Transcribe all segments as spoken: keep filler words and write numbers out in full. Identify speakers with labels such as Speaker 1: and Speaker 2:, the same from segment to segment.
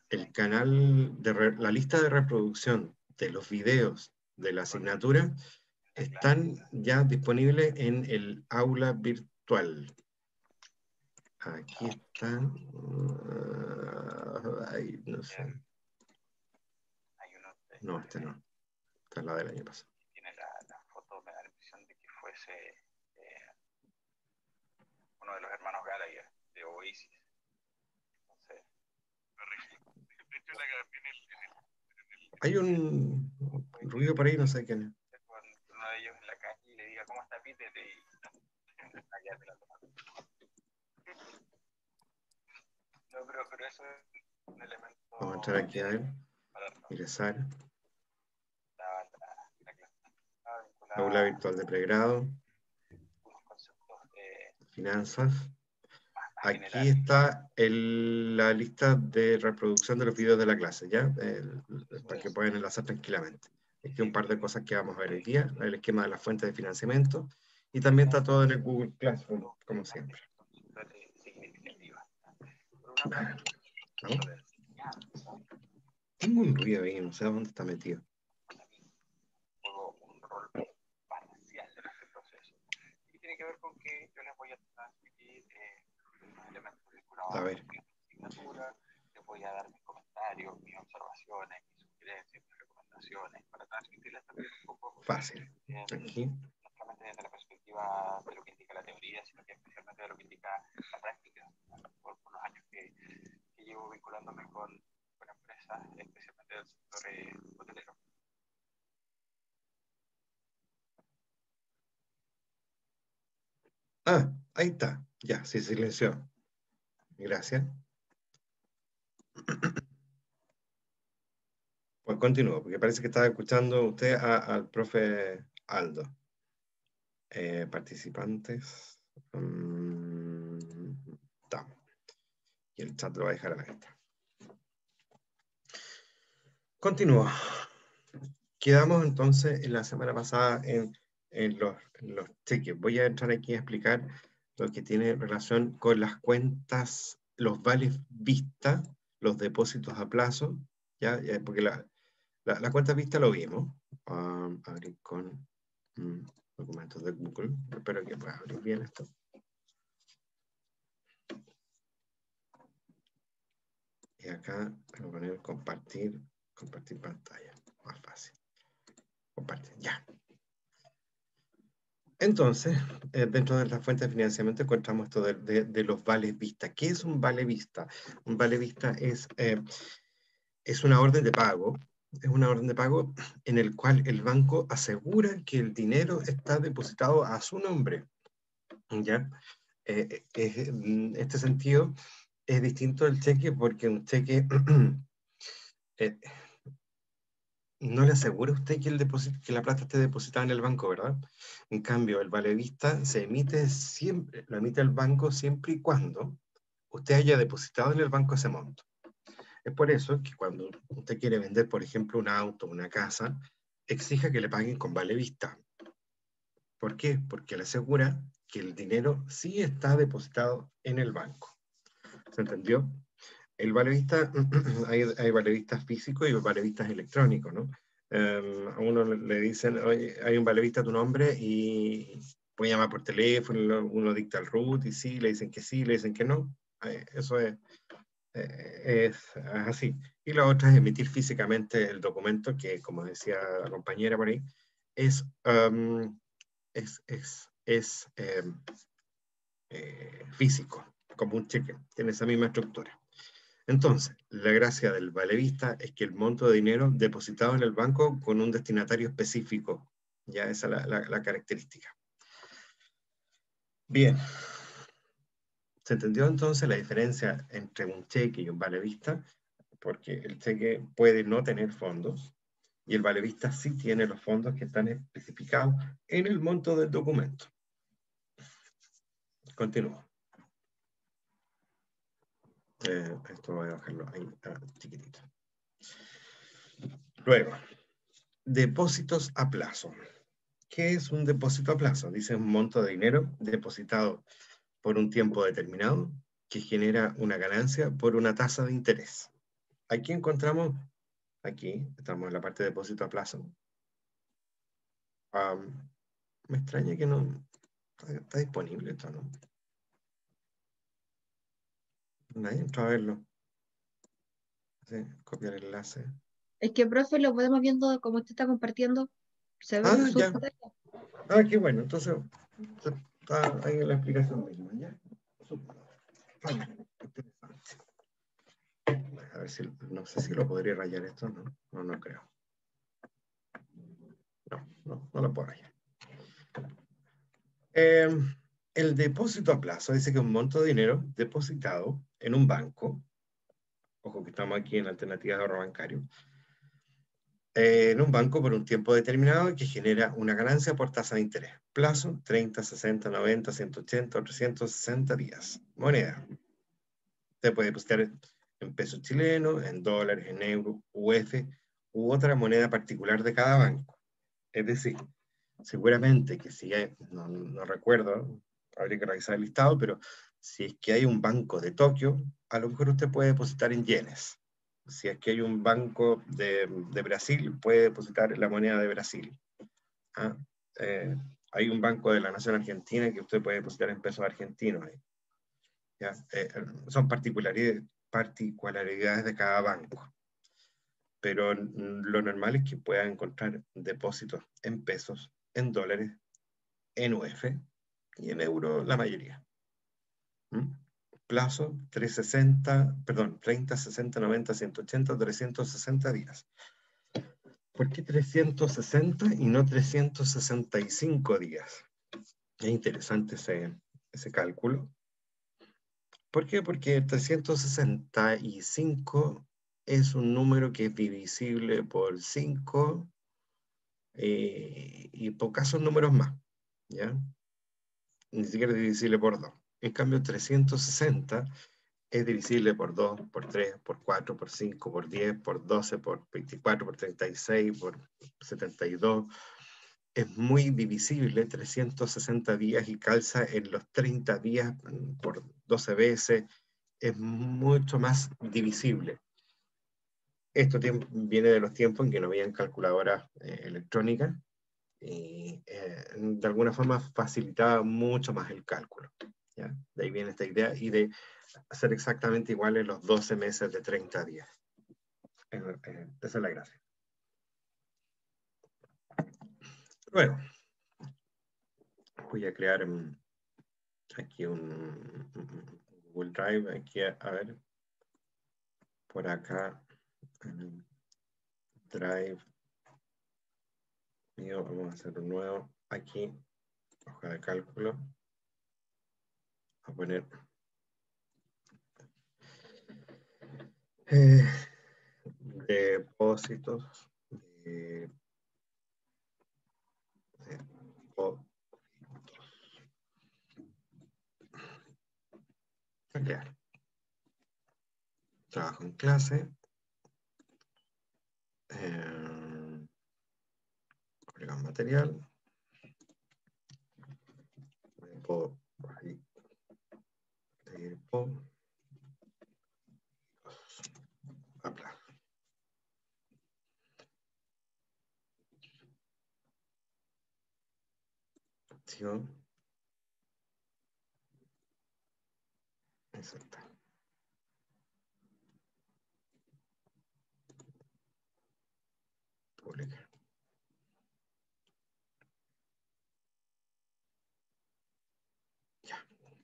Speaker 1: el canal, de re, la lista de reproducción de los videos de la asignatura están ya disponibles en el aula virtual. Aquí están. Uh, ay, no sé. No, este no. Esta es la del año pasado.
Speaker 2: Tiene la, la foto, me da la impresión de que fuese eh, uno de los hermanos Gallagher de Oasis. Entonces,
Speaker 1: hay un ruido por ahí, no sé quién es.
Speaker 2: Con uno de ellos en la calle y le diga cómo está Peter y allá te la toman. No, pero, pero eso es un elemento.
Speaker 1: Vamos a entrar aquí a ver. Ingresar. Aula virtual de pregrado. Finanzas. Aquí está el, la lista de reproducción de los videos de la clase, ¿ya? El, para que puedan enlazar tranquilamente. Aquí un par de cosas que vamos a ver hoy día, el esquema de las fuentes de financiamiento, y también está todo en el Google Classroom, como siempre. ¿No? Tengo un ruido ahí, no sé dónde está metido.
Speaker 2: Un rol parcial de este proceso. Y tiene que ver con que yo les voy a transmitir eh, elementos vinculados a la asignatura, les voy a dar mis comentarios, mis observaciones, mis sugerencias, mis recomendaciones, para transmitirles también un poco.
Speaker 1: Fácil. Aquí.
Speaker 2: No solamente desde la perspectiva de lo que indica la teoría, sino que especialmente de lo que indica la práctica. Por, por los años que, que llevo vinculándome con, con empresas, especialmente del sector eh, hotelero.
Speaker 1: Ah, ahí está. Ya, se silenció. Gracias. Pues continúo, porque parece que estaba escuchando usted a, al profe Aldo. Eh, participantes. Um, estamos. Y el chat lo va a dejar a la vista. Continúo. Quedamos entonces en la semana pasada en, en, los, en los cheques. Voy a entrar aquí a explicar lo que tiene relación con las cuentas, los vales vista, los depósitos a plazo, ¿ya? Porque la, la, la cuenta vista lo vimos. Um, abrir con um, documentos de Google. Espero que pueda abrir bien esto. Y acá voy a poner compartir, compartir pantalla. Más fácil. Compartir, ya. Entonces, eh, dentro de la fuente de financiamiento encontramos esto de, de, de los vales vista. ¿Qué es un vale vista? Un vale vista es, eh, es una orden de pago, es una orden de pago en el cual el banco asegura que el dinero está depositado a su nombre. ¿Ya? Eh, eh, en este sentido es distinto del cheque porque un cheque eh, no le asegura a usted que, el depósito, que la plata esté depositada en el banco, ¿verdad? En cambio, el vale vista se emite siempre, lo emite el banco siempre y cuando usted haya depositado en el banco ese monto. Es por eso que cuando usted quiere vender, por ejemplo, un auto, una casa, exija que le paguen con vale vista. ¿Por qué? Porque le asegura que el dinero sí está depositado en el banco. ¿Se entendió? El valevistas, hay, hay valevistas físicos y valevistas electrónicos, ¿no? Um, a uno le dicen, oye, hay un valevista a tu nombre y puede llamar por teléfono, uno dicta el root y sí, le dicen que sí, le dicen que no. Eso es, eh, es así. Y la otra es emitir físicamente el documento que, como decía la compañera por ahí, es, um, es, es, es eh, eh, físico, como un cheque, tiene esa misma estructura. Entonces, la gracia del valevista es que el monto de dinero depositado en el banco con un destinatario específico, ya esa es la, la, la característica. Bien, ¿se entendió entonces la diferencia entre un cheque y un valevista? Porque el cheque puede no tener fondos y el valevista sí tiene los fondos que están especificados en el monto del documento. Continúo. Eh, esto voy a bajarlo ahí, ah, chiquitito. Luego, depósitos a plazo. ¿Qué es un depósito a plazo? Dice un monto de dinero depositado por un tiempo determinado que genera una ganancia por una tasa de interés. Aquí encontramos, aquí estamos en la parte de depósito a plazo. Um, me extraña que no está, está disponible esto, ¿no? Nadie entró a verlo. Sí, copiar el enlace.
Speaker 3: Es que, profe, lo podemos viendo como usted está compartiendo. Se ve
Speaker 1: Ah,
Speaker 3: su
Speaker 1: ya.
Speaker 3: pantalla.
Speaker 1: Ah, qué bueno. Entonces, está ahí la explicación misma, ¿ya? Súper. Interesante. A ver si, no sé si lo podría rayar esto, ¿no? No, no creo. No, no, no lo puedo rayar. Eh, el depósito a plazo dice que un monto de dinero depositado en un banco, ojo que estamos aquí en alternativas de ahorro bancario, eh, en un banco por un tiempo determinado que genera una ganancia por tasa de interés. Plazo, treinta, sesenta, noventa, ciento ochenta o trescientos sesenta días. Moneda. Se puede depositar en pesos chilenos, en dólares, en euros, U F u otra moneda particular de cada banco. Es decir, seguramente que si hay, no, no recuerdo, habría que revisar el listado, pero si es que hay un banco de Tokio, a lo mejor usted puede depositar en yenes. Si es que hay un banco de, de Brasil, puede depositar la moneda de Brasil. ¿Ah? Eh, hay un banco de la Nación Argentina que usted puede depositar en pesos argentinos. Ahí. ¿Ya? Eh, son particularidades, particularidades de cada banco. Pero lo normal es que pueda encontrar depósitos en pesos, en dólares, en U F y en euro la mayoría. ¿Mm? Plazo trescientos sesenta, perdón, treinta, sesenta, noventa, ciento ochenta, trescientos sesenta días. ¿Por qué trescientos sesenta y no trescientos sesenta y cinco días? Es interesante ese, ese cálculo. ¿Por qué? Porque trescientos sesenta y cinco es un número que es divisible por cinco eh, y pocos son números más, ¿ya? Ni siquiera es divisible por dos. En cambio, trescientos sesenta es divisible por dos, por tres, por cuatro, por cinco, por diez, por doce, por veinticuatro, por treinta y seis, por setenta y dos. Es muy divisible, trescientos sesenta días y calza en los treinta días por doce veces. Es mucho más divisible. Esto viene de los tiempos en que no habían calculadoras eh, electrónicas y eh, de alguna forma facilitaba mucho más el cálculo. ¿Ya? De ahí viene esta idea y de hacer exactamente iguales los doce meses de treinta días. Eh, eh, esa es la gracia. Luego, voy a crear um, aquí un, un Google Drive, aquí a, a ver, por acá, um, Drive, mío, vamos a hacer un nuevo, aquí, hoja de cálculo, a poner eh, depósitos de, depósitos. Crear. Trabajo en clase. Eh, agregar material. Depo, ahí, depo, hablar. Acción. Exacto. Publicar. Ya.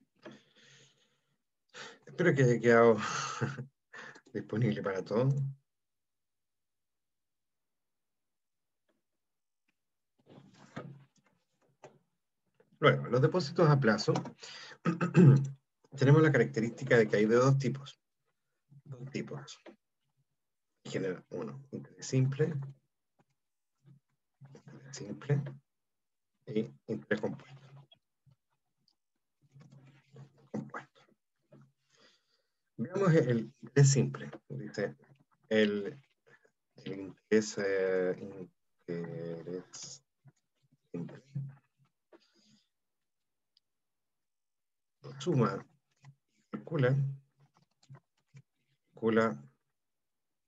Speaker 1: Espero que haya quedado disponible para todos. Luego, los depósitos a plazo. Tenemos la característica de que hay de dos tipos. Dos tipos. Genera uno, interés simple, interés simple y interés compuesto. compuesto. Veamos el interés simple. Dice el, el interés, eh, interés simple. Suma, calcula, calcula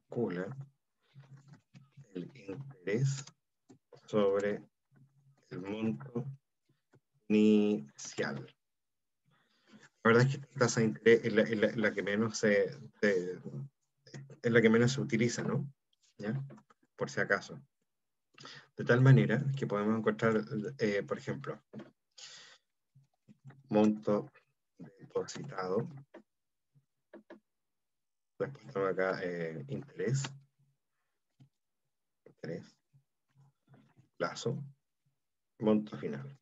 Speaker 1: calcula el interés sobre el monto inicial. La verdad es que esta tasa de interés es la, es la, la que menos se, se, es la que menos se utiliza, ¿no? ¿Ya? Por si acaso. De tal manera que podemos encontrar, eh, por ejemplo, monto depositado. Después tengo acá eh, interés. Interés. Plazo. Monto final.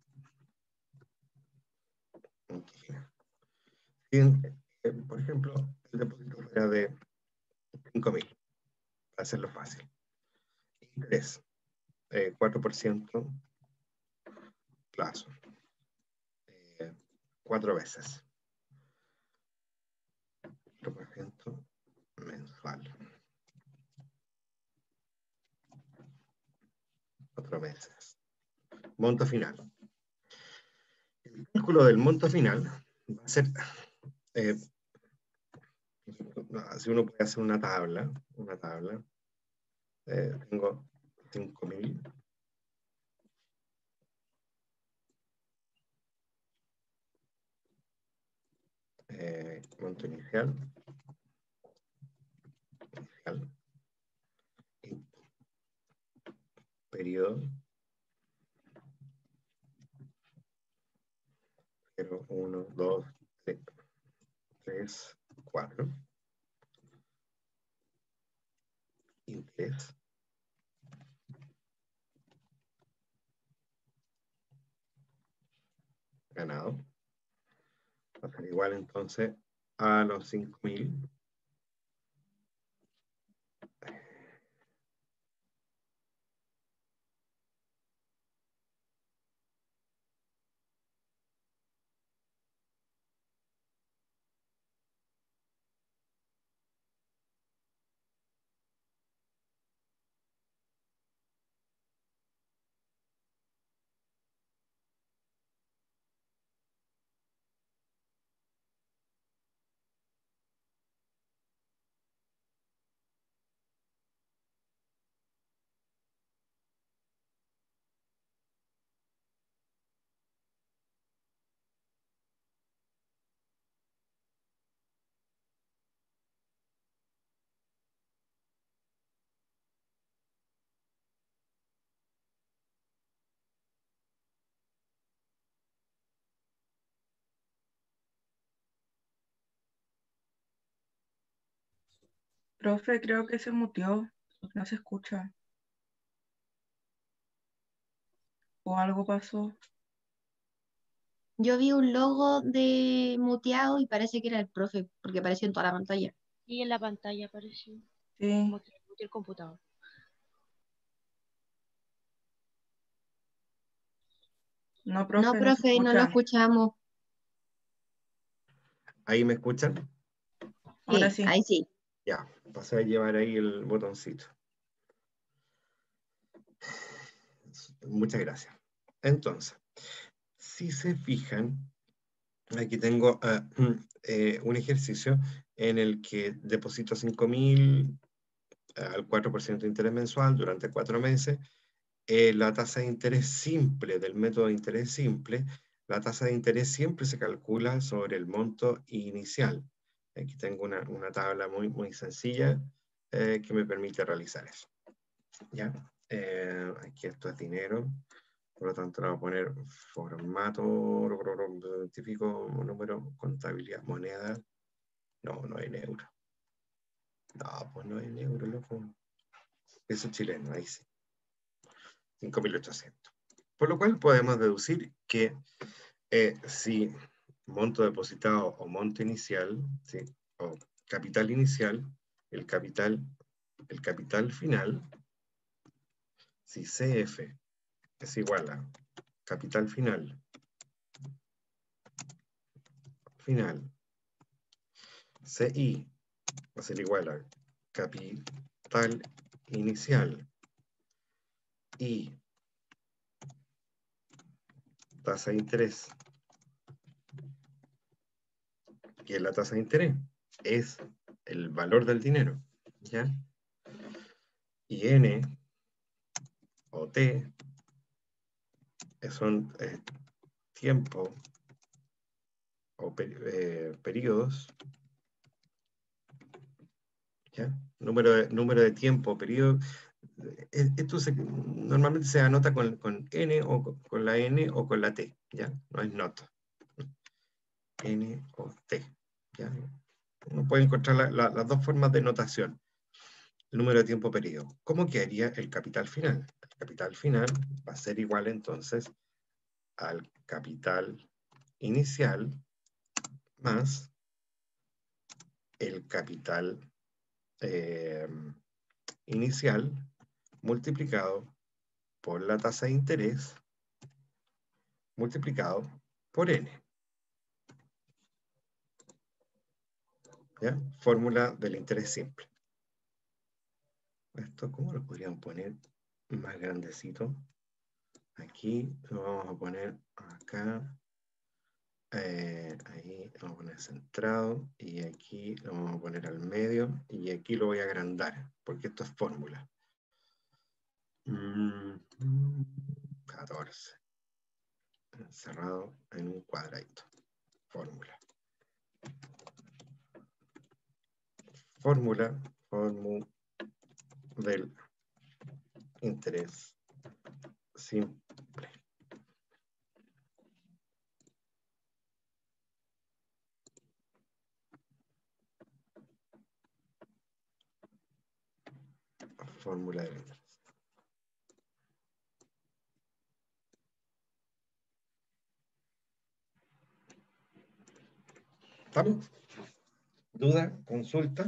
Speaker 1: Monto final. Y, eh, por ejemplo, el depósito fuera de cinco mil, para hacerlo fácil. Interés, eh, cuatro por ciento plazo. Eh, cuatro veces. cuatro por ciento mensual. Cuatro meses. Monto final. El cálculo del monto final va a ser, eh, si uno puede hacer una tabla, una tabla, eh, tengo cinco mil, eh, monto inicial, inicial, periodo, cero, uno, dos, tres, cuatro, interés, ganado, va a ser igual entonces a los cinco mil.
Speaker 4: Profe, creo que se muteó, no se escucha. ¿O algo pasó?
Speaker 3: Yo vi un logo de muteado y parece que era el profe, porque apareció en toda la pantalla.
Speaker 5: Y en la pantalla apareció.
Speaker 4: Sí.
Speaker 5: Como que muteó el computador.
Speaker 4: No, profe,
Speaker 3: No,
Speaker 4: no se
Speaker 3: profe, no lo
Speaker 4: escucha.
Speaker 3: escuchamos.
Speaker 1: ¿Ahí me escuchan?
Speaker 4: Ahora
Speaker 3: Sí,
Speaker 4: sí.
Speaker 3: ahí sí.
Speaker 1: Ya, pasé a llevar ahí el botoncito. Muchas gracias. Entonces, si se fijan, aquí tengo uh, eh, un ejercicio en el que deposito cinco mil uh, al cuatro por ciento de interés mensual durante cuatro meses. Eh, la tasa de interés simple del método de interés simple, la tasa de interés siempre se calcula sobre el monto inicial. Aquí tengo una, una tabla muy, muy sencilla eh, que me permite realizar eso. ¿Ya? Eh, aquí esto es dinero. Por lo tanto, le voy a poner formato, identifico número, contabilidad, moneda. No, no hay euro. No, pues no hay euro, loco. Peso chileno, ahí sí. cinco mil ochocientos. Por lo cual podemos deducir que eh, si monto depositado o monto inicial, ¿sí? O capital inicial, el capital, el capital final, si C F es igual a capital final, final, C I va a ser igual a capital inicial y tasa de interés, que es la tasa de interés, es el valor del dinero, ¿ya? Y N o T son eh, tiempo o per, eh, periodos, ¿ya? Número de, número de tiempo, periodo. Esto se, normalmente se anota con, con N o con, con la N o con la T, ¿ya? No es not. N o T, ¿ya? Uno puede encontrar la, la, las dos formas de notación. El número de tiempo periodo. ¿Cómo quedaría el capital final? El capital final va a ser igual entonces al capital inicial más el capital eh, inicial multiplicado por la tasa de interés multiplicado por N. ¿Ya? Fórmula del interés simple. Esto, ¿cómo lo podrían poner más grandecito? Aquí lo vamos a poner acá. Eh, ahí lo vamos a poner centrado. Y aquí lo vamos a poner al medio. Y aquí lo voy a agrandar, porque esto es fórmula. Mm, catorce. Encerrado en un cuadradito. Fórmula. Fórmula. Fórmula del interés simple. Fórmula del interés. ¿Estamos? ¿Duda? ¿Consulta?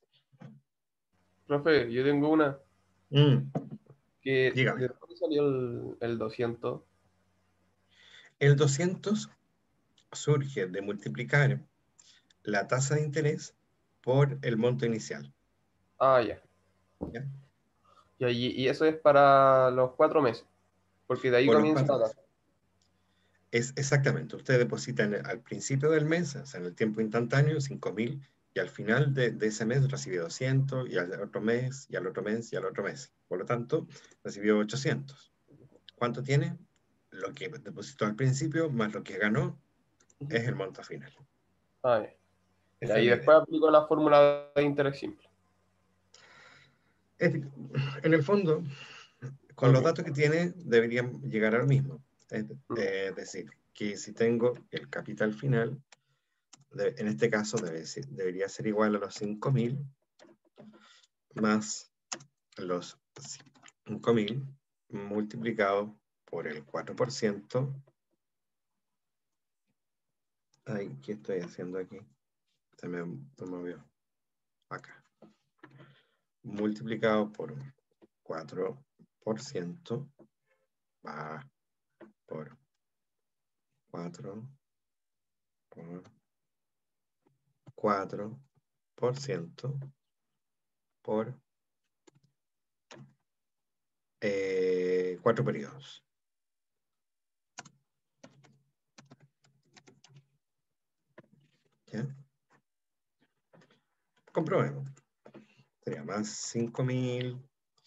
Speaker 6: Profe, yo tengo una.
Speaker 1: Mm,
Speaker 6: Que,
Speaker 1: dígame.
Speaker 6: ¿de dónde salió el, el doscientos?
Speaker 1: El doscientos surge de multiplicar la tasa de interés por el monto inicial.
Speaker 6: Ah, ya.
Speaker 1: ¿Ya?
Speaker 6: Y, allí- y eso es para los cuatro meses, porque de ahí
Speaker 1: Por los
Speaker 6: comienza
Speaker 1: cuatro
Speaker 6: la
Speaker 1: meses.
Speaker 6: tasa.
Speaker 1: Es exactamente, usted deposita en el- al principio del mes, o sea, en el tiempo instantáneo, cinco mil, y al final de, de ese mes recibe doscientos, y al otro mes, y al otro mes, y al otro mes. Por lo tanto, recibió ochocientos. ¿Cuánto tiene? Lo que depositó al principio, más lo que ganó, es el monto final.
Speaker 6: Ah, ya. Y
Speaker 1: Esa es
Speaker 6: ahí
Speaker 1: la
Speaker 6: después
Speaker 1: idea.
Speaker 6: aplico la fórmula de interés simple.
Speaker 1: Es- en el fondo, con los
Speaker 6: Ok.
Speaker 1: datos que tiene, deberían llegar a lo mismo. Es
Speaker 6: Mm.
Speaker 1: eh, decir, que si tengo el capital final, de- en este caso debe ser- debería ser igual a los cinco mil más los cinco mil multiplicado por el cuatro por ciento. Ay, ¿qué estoy haciendo aquí? Se me, se me movió. Acá. Multiplicado por cuatro por ciento va por cuatro por cuatro por ciento por eh, cuatro periodos. ¿Ya? Comprobemos. Sería más cinco mil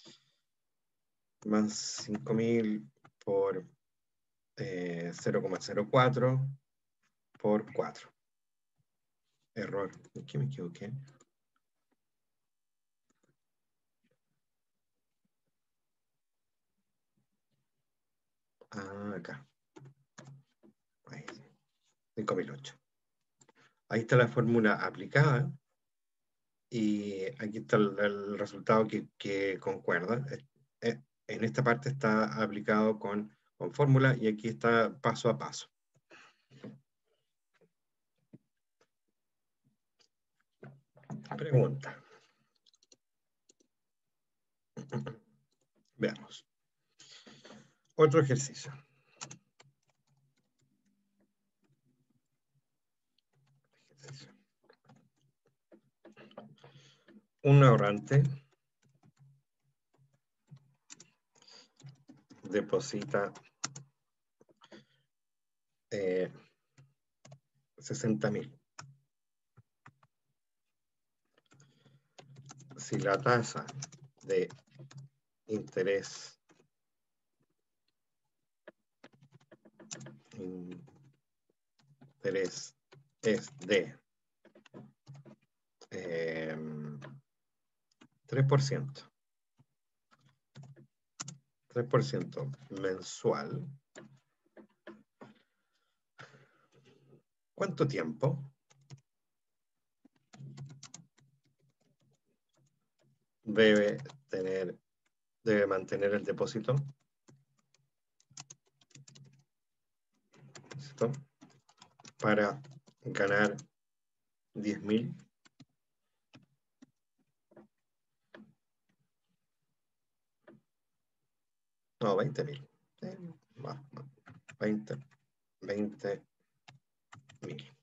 Speaker 1: más cinco mil por eh, cero coma cero cuatro por cuatro. Error. Aquí me equivoqué. Ah, acá. Ahí. cinco mil ocho. Ahí está la fórmula aplicada. Y aquí está el, el resultado que, que concuerda. Eh, En esta parte está aplicado con, con fórmula y aquí está paso a paso. Pregunta. Veamos. Otro ejercicio. ejercicio. Un ahorrante deposita eh, sesenta mil. si la tasa de interés interés es de eh, tres por ciento. tres por ciento mensual. ¿Cuánto tiempo debe tener, debe mantener el depósito? ¿Listo? Para ganar diez mil. No, veinte mil. Eh, veinte, veinte mil.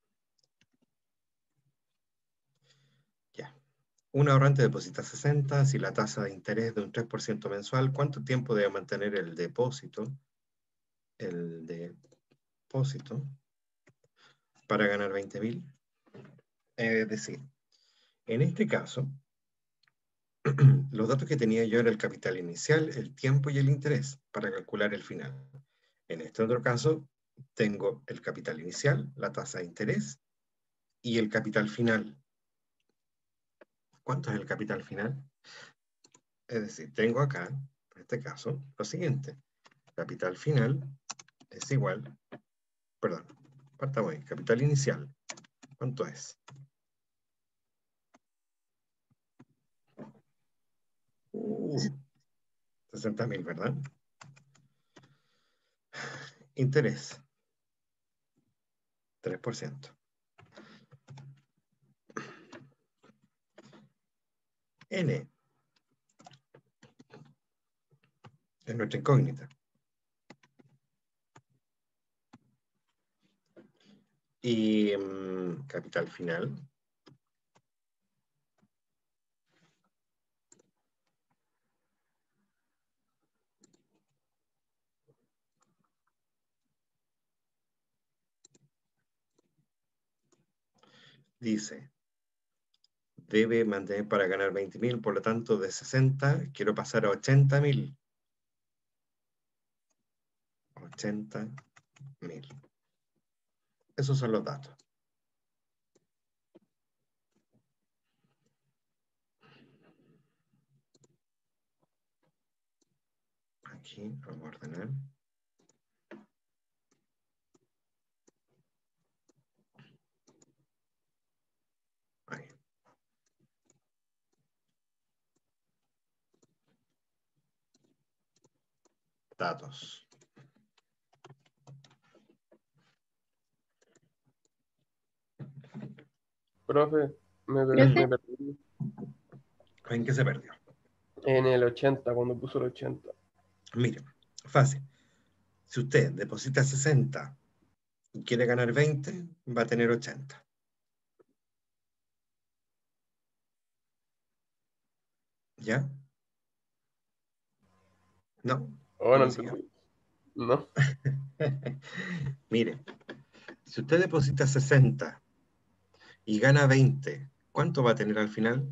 Speaker 1: Ya. Un ahorrante deposita sesenta. Si la tasa de interés es de un tres por ciento mensual, ¿cuánto tiempo debe mantener el depósito? El depósito para ganar veinte mil. Es decir, en este caso, los datos que tenía yo era el capital inicial, el tiempo y el interés para calcular el final. En este otro caso, tengo el capital inicial, la tasa de interés y el capital final. ¿Cuánto es el capital final? Es decir, tengo acá, en este caso, lo siguiente. Capital final es igual, perdón, partamos ahí, capital inicial. ¿Cuánto es? Uh, sesenta mil, ¿verdad? Interés, tres por ciento. N es nuestra incógnita. Y um, capital final. Dice, debe mantener para ganar veinte mil, por lo tanto de sesenta quiero pasar a ochenta mil. ochenta mil. Esos son los datos. Aquí vamos a ordenar. Ahí. Datos.
Speaker 6: Profe, me, per-
Speaker 3: ¿Profe?
Speaker 6: me perdí
Speaker 1: ¿En qué se perdió?
Speaker 6: en el ochenta, cuando puso el ochenta.
Speaker 1: Mire, fácil. Si usted deposita sesenta y quiere ganar veinte, va a tener ochenta. ¿Ya? ¿No?
Speaker 6: Oh, no
Speaker 1: ¿No siguió?
Speaker 6: entendí. No.
Speaker 1: Mire, si usted deposita sesenta y gana veinte, ¿cuánto va a tener al final?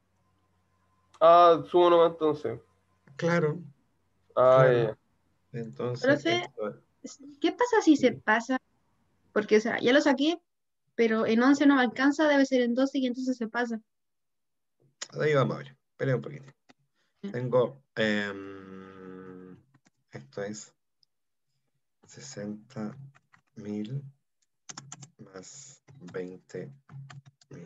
Speaker 6: Ah, subo nomás entonces.
Speaker 1: Claro,
Speaker 6: Ah,
Speaker 1: claro.
Speaker 6: ya, ya.
Speaker 1: Entonces,
Speaker 3: Profe,
Speaker 1: esto
Speaker 3: ¿qué pasa si se
Speaker 1: es...
Speaker 3: pasa? Porque, o sea, ya lo saqué, pero en once no me alcanza, debe ser en doce y entonces se pasa.
Speaker 1: Ahí vamos a ver. Espera un poquito.
Speaker 3: Ya.
Speaker 1: Tengo... em, esto es sesenta mil más veinte mil.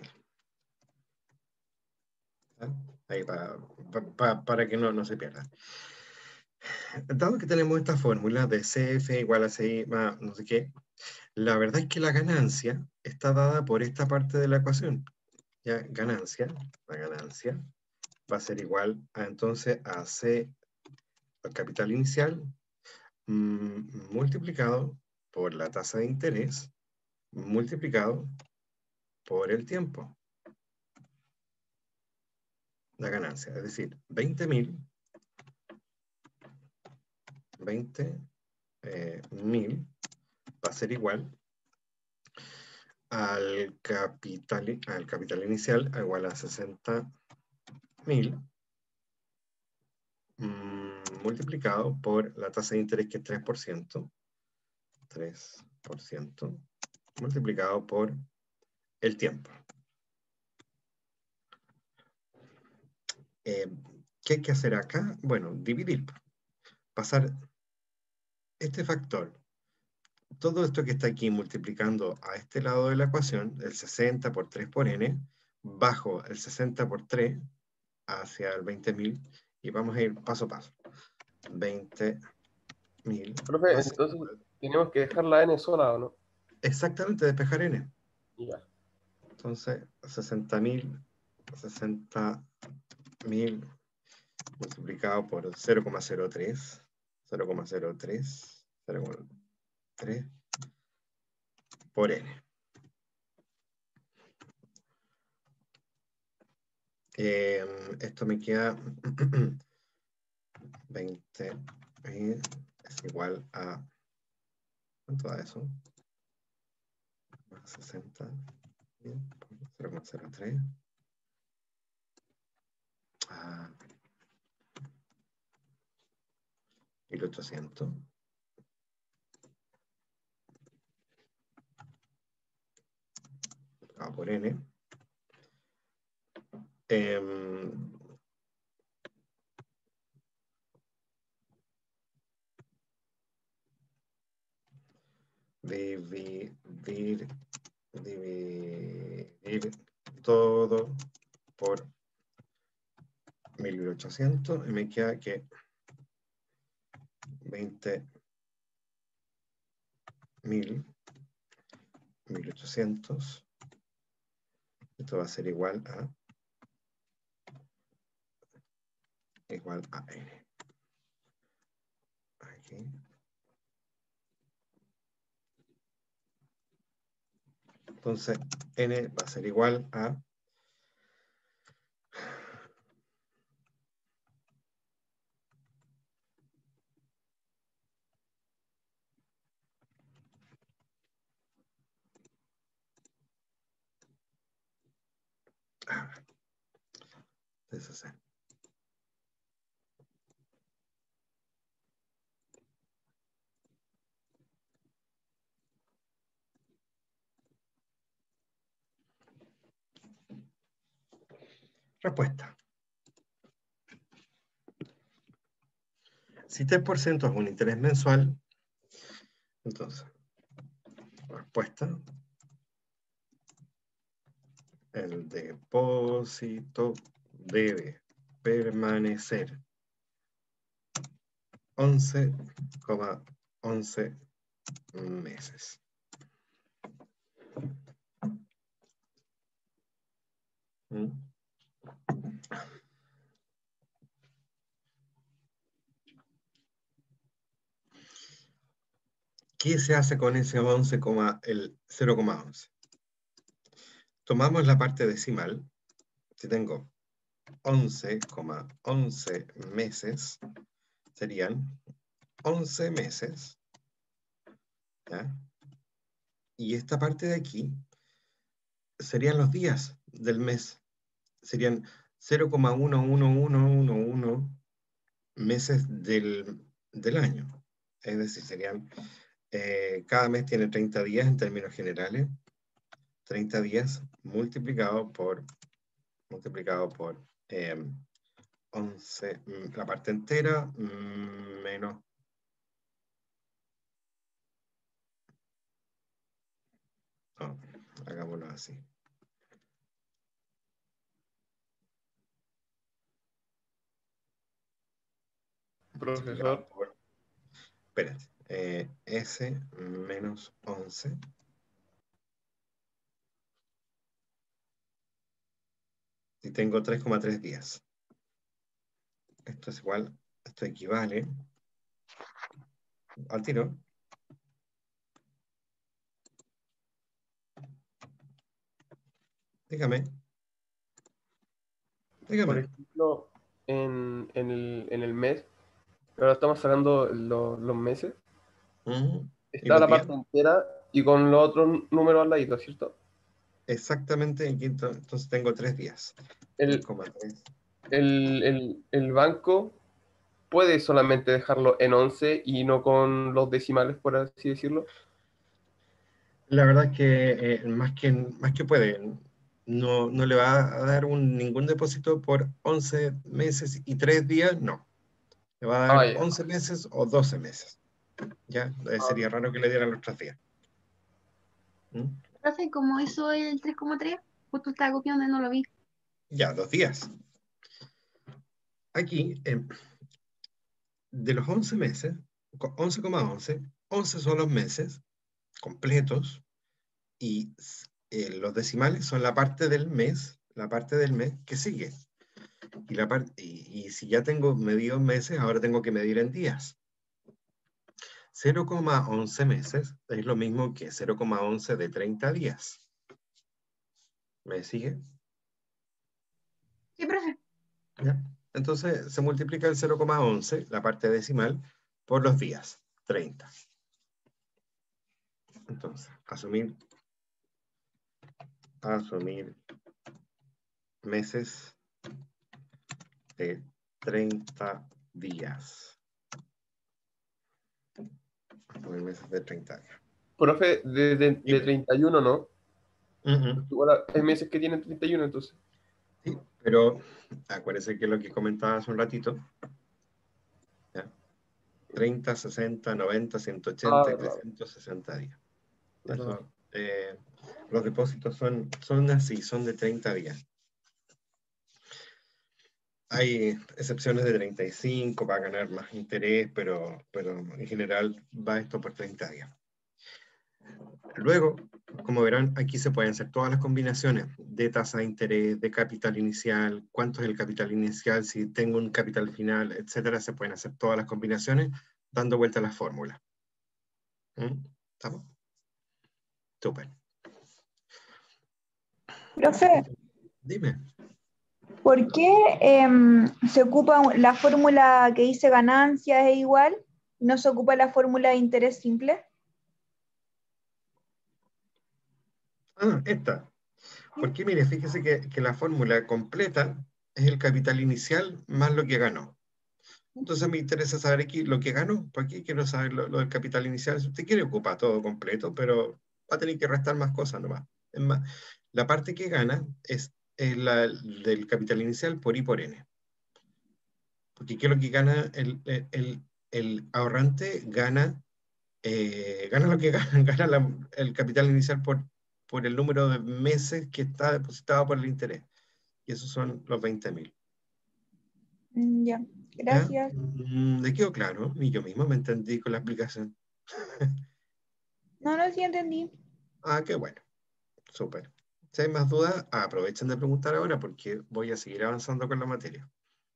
Speaker 1: ¿Ah? Ahí para, para, para que no, no se pierda. Dado que tenemos esta fórmula de C F igual a C I más no sé qué, la verdad es que la ganancia está dada por esta parte de la ecuación. Ya, ganancia, la ganancia va a ser igual a entonces a C, al capital inicial, mmm, multiplicado por la tasa de interés, multiplicado por el tiempo. La ganancia, es decir, veinte mil, veinte mil va a ser igual al capital, al capital inicial igual a sesenta mil mmm, multiplicado por la tasa de interés, que es tres por ciento. tres por ciento multiplicado por el tiempo. Eh, ¿Qué hay que hacer acá? Bueno, dividir. Pasar este factor, todo esto que está aquí multiplicando a este lado de la ecuación, el sesenta por tres por n, bajo el sesenta por tres hacia el veinte mil, y vamos a ir paso a paso. veinte mil.
Speaker 6: Profe, entonces tenemos que dejar la n sola, ¿o no?
Speaker 1: Exactamente, despejar n.
Speaker 6: Ya.
Speaker 1: Entonces, sesenta mil, sesenta mil multiplicado por cero coma cero tres, cero coma cero tres, cero coma tres por n. Eh, esto me queda veinte mil es igual a, ¿cuánto da eso? sesenta mil por cero coma cero tres. Ah, mil ochocientos. Ah, por n. Eh, dividir, dividir todo por mil ochocientos y me queda que veinte mil, mil ochocientos, esto va a ser igual a igual a n. Aquí. Entonces, n va a ser igual a sesenta. Respuesta. Si tres por ciento es un interés mensual, entonces, respuesta, el depósito debe permanecer once coma once meses. ¿Mm? ¿Qué se hace con ese once, el cero coma once? Tomamos la parte decimal. Si tengo once coma once meses, serían once meses. ¿Ya? Y esta parte de aquí serían los días del mes. Serían cero coma uno uno uno uno uno meses del, del año. Es decir, serían, eh, cada mes tiene treinta días en términos generales. treinta días multiplicado por, multiplicado por eh, once, la parte entera, menos no, hagámoslo así.
Speaker 6: Profesor.
Speaker 1: Por, espérate, eh, S menos once. Y tengo tres coma tres días. Esto es igual, esto equivale al tiro. Dígame. Dígame.
Speaker 6: Por ejemplo, en, en, el, en el mes, ahora estamos sacando lo- los meses,
Speaker 1: Uh-huh.
Speaker 6: está la parte entera y con los otros números al ladito, ¿cierto?
Speaker 1: Exactamente, en quinto, entonces tengo tres días.
Speaker 6: El,
Speaker 1: tres coma tres.
Speaker 6: el, el, el banco puede solamente dejarlo en once y no con los decimales, por así decirlo.
Speaker 1: La verdad es que, eh, más que más que puede, no, no le va a dar un, ningún depósito por once meses y tres días, no. Le va a
Speaker 6: Ah,
Speaker 1: dar
Speaker 6: ya.
Speaker 1: once meses o doce meses. ¿Ya? Eh,
Speaker 6: Ah,
Speaker 1: sería raro que le dieran los tres días. ¿Mm?
Speaker 3: Profe, ¿cómo hizo el tres coma tres? Justo estaba copiando y no lo vi.
Speaker 1: Ya, dos días. Aquí, eh, de los once meses, once coma once, once son los meses completos y eh, los decimales son la parte del mes, la parte del mes que sigue. Y, la parte, y, y si ya tengo medido meses, ahora tengo que medir en días. cero coma once meses es lo mismo que cero coma once de treinta días. ¿Me sigue?
Speaker 3: Sí, profe.
Speaker 1: ¿Ya? Entonces se multiplica el cero coma once, la parte decimal, por los días, treinta. Entonces, asumir, asumir meses de treinta días. Asumir meses de treinta días.
Speaker 6: profe, de, de, de
Speaker 1: Dime.
Speaker 6: treinta y uno, ¿no?
Speaker 1: Uh -huh.
Speaker 6: Igual hay meses que tienen treinta y uno, entonces.
Speaker 1: Sí, pero acuérdense que lo que comentaba hace un ratito, ¿ya? treinta, sesenta, noventa, ciento ochenta
Speaker 6: Ah,
Speaker 1: y
Speaker 6: verdad,
Speaker 1: trescientos sesenta días.
Speaker 6: verdad.
Speaker 1: Eso, eh, los depósitos son, son así, son de treinta días. Hay excepciones de treinta y cinco para ganar más interés, pero, pero en general va esto por treinta días. Luego, como verán, aquí se pueden hacer todas las combinaciones de tasa de interés, de capital inicial, cuánto es el capital inicial, si tengo un capital final, etcétera. Se pueden hacer todas las combinaciones dando vuelta a la fórmula. ¿Mm? ¿Estamos? Súper.
Speaker 7: Profe,
Speaker 1: Dime.
Speaker 7: ¿por qué em, se ocupa la fórmula que dice ganancia es igual y no se ocupa la fórmula de interés simple?
Speaker 1: Ah, esta. Porque mire, fíjese que, que la fórmula completa es el capital inicial más lo que ganó. Entonces me interesa saber aquí lo que ganó. ¿Por qué quiero saber lo, lo del capital inicial? Si usted quiere, ocupa todo completo, pero va a tener que restar más cosas nomás. Es más, la parte que gana es, es la del capital inicial por I por N. Porque ¿qué es lo que gana? El, el, el, el ahorrante gana, eh, gana lo que gana, gana la, el capital inicial por, por el número de meses que está depositado por el interés. Y esos son los veinte mil.
Speaker 7: Mm, ya,
Speaker 1: ¿Ya?
Speaker 7: gracias.
Speaker 1: Mm, ¿Le quedó claro? Y yo mismo me entendí con la explicación.
Speaker 7: No, no, sí entendí.
Speaker 1: Ah, qué bueno. Súper. Si hay más dudas, aprovechen de preguntar ahora porque voy a seguir avanzando con la materia.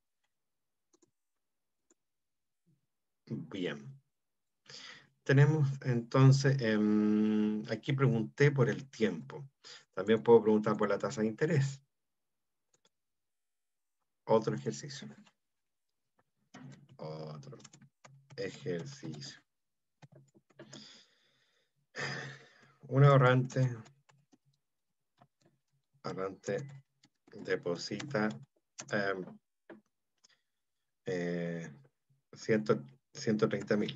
Speaker 1: Bien. Tenemos entonces, eh, aquí pregunté por el tiempo. También puedo preguntar por la tasa de interés. Otro ejercicio. Otro ejercicio. Un ahorrante, ahorrante deposita eh, eh, ciento treinta mil.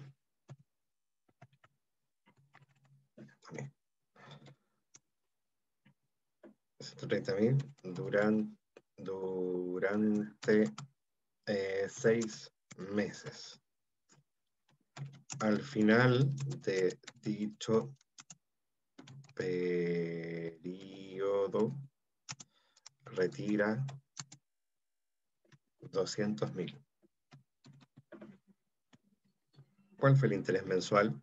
Speaker 1: ciento treinta mil duran, durante eh, seis meses. Al final de dicho periodo retira doscientos mil. ¿Cuál fue el interés mensual?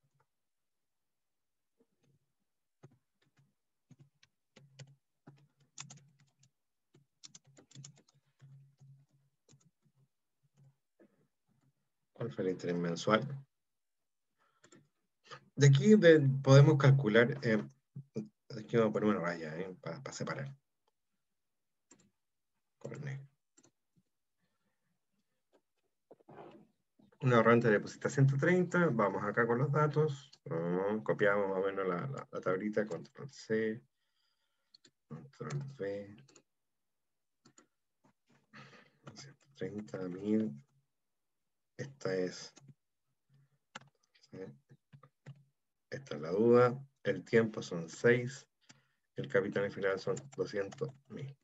Speaker 1: ¿Cuál fue el interés mensual? De aquí de, podemos calcular, eh, aquí vamos a poner una raya eh, para pa separar. Con negro. Un ahorrante deposita ciento treinta, vamos acá con los datos, uh, copiamos más o menos la, la, la tablita, control C, control V. treinta mil. Esta es, esta es la duda. El tiempo son seis. El capital final son doscientos mil.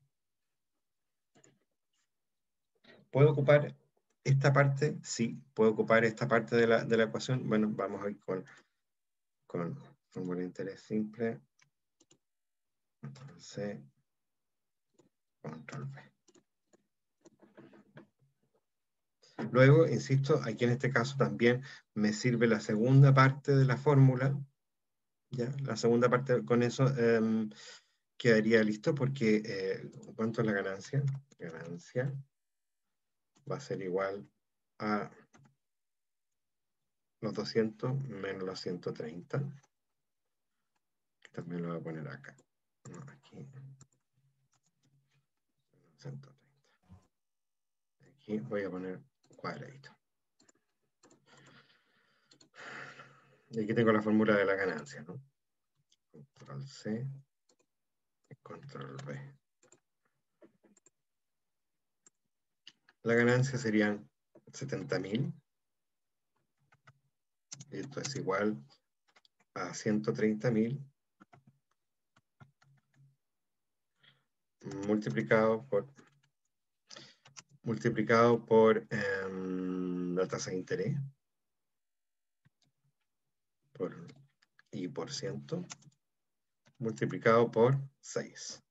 Speaker 1: ¿Puedo ocupar esta parte? Sí, puedo ocupar esta parte de la, de la ecuación. Bueno, vamos a ir con, con fórmula de interés simple. Control C, Control V. Luego, insisto, aquí en este caso también me sirve la segunda parte de la fórmula. ¿Ya? La segunda parte, con eso eh, quedaría listo porque eh, ¿cuánto es la ganancia? Ganancia va a ser igual a los doscientos menos los ciento treinta. Que también lo voy a poner acá. No, aquí. ciento treinta. Aquí voy a poner cuadradito. Y aquí tengo la fórmula de la ganancia, ¿no? Control C y Control V. La ganancia serían setenta mil. Esto es igual a ciento treinta mil multiplicado por multiplicado por eh, la tasa de interés por, y por ciento multiplicado por seis.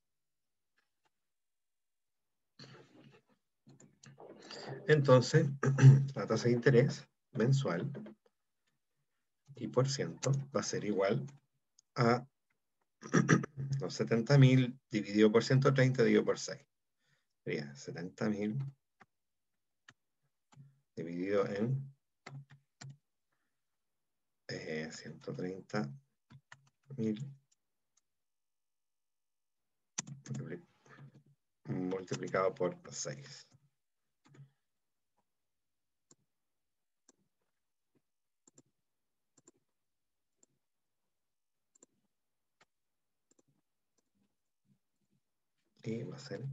Speaker 1: Entonces, la tasa de interés mensual y por ciento va a ser igual a los setenta mil dividido por ciento treinta dividido por seis. Sería setenta mil dividido en eh, ciento treinta mil multiplicado por seis. Y va a ser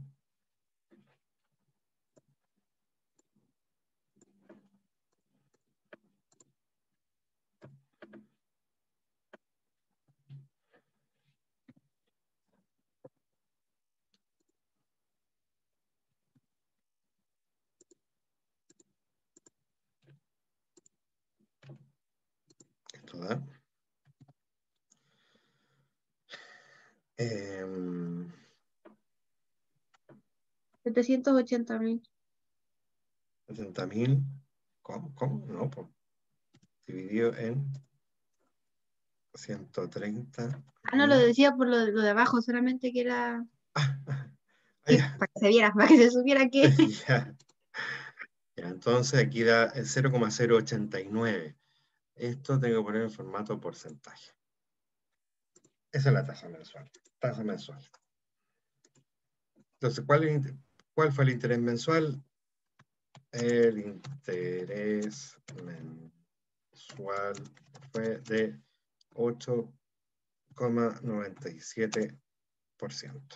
Speaker 1: esto da eh,
Speaker 3: setecientos ochenta mil.
Speaker 1: setenta mil. ¿Cómo? ¿Cómo? No, pues, dividido en ciento treinta.
Speaker 3: Ah, no lo decía por lo, de- lo de abajo, solamente que era
Speaker 1: Ah, ah,
Speaker 3: que-
Speaker 1: ya,
Speaker 3: para que se viera, para que se supiera que.
Speaker 1: ya. Ya, entonces aquí da el cero coma cero ochenta y nueve. Esto tengo que poner en formato porcentaje. Esa es la tasa mensual. Tasa mensual. Entonces, ¿cuál, es el inter- ¿cuál fue el interés mensual? El interés mensual fue de ocho coma noventa y siete por ciento.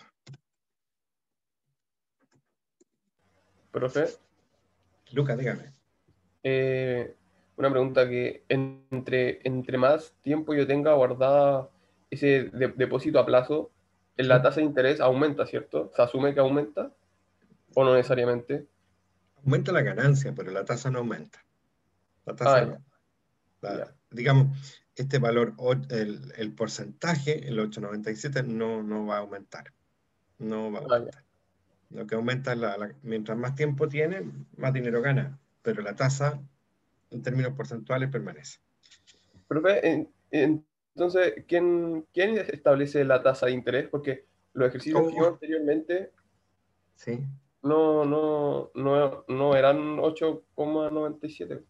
Speaker 6: Profe,
Speaker 1: Lucas, dígame.
Speaker 6: eh, una pregunta que entre, entre más tiempo yo tenga guardada ese de- depósito a plazo,
Speaker 1: Sí.
Speaker 6: la tasa de interés aumenta, ¿cierto? ¿Se asume que aumenta o no necesariamente?
Speaker 1: Aumenta la ganancia, pero la tasa no aumenta. La tasa
Speaker 6: Ah,
Speaker 1: no. La-
Speaker 6: ya.
Speaker 1: digamos, este valor, o- el, el porcentaje, el ocho coma noventa y siete, no, no va a aumentar. No va a
Speaker 6: Ah, ya.
Speaker 1: aumentar. Lo que aumenta es la, la- mientras más tiempo tiene, más dinero gana. Pero la tasa, en términos porcentuales, permanece.
Speaker 6: Profe, en- en- entonces, ¿quién, quién establece la tasa de interés? Porque los ejercicios que yo
Speaker 1: Oh,
Speaker 6: anteriormente
Speaker 1: sí.
Speaker 6: no, no, no, no eran ocho coma noventa y siete.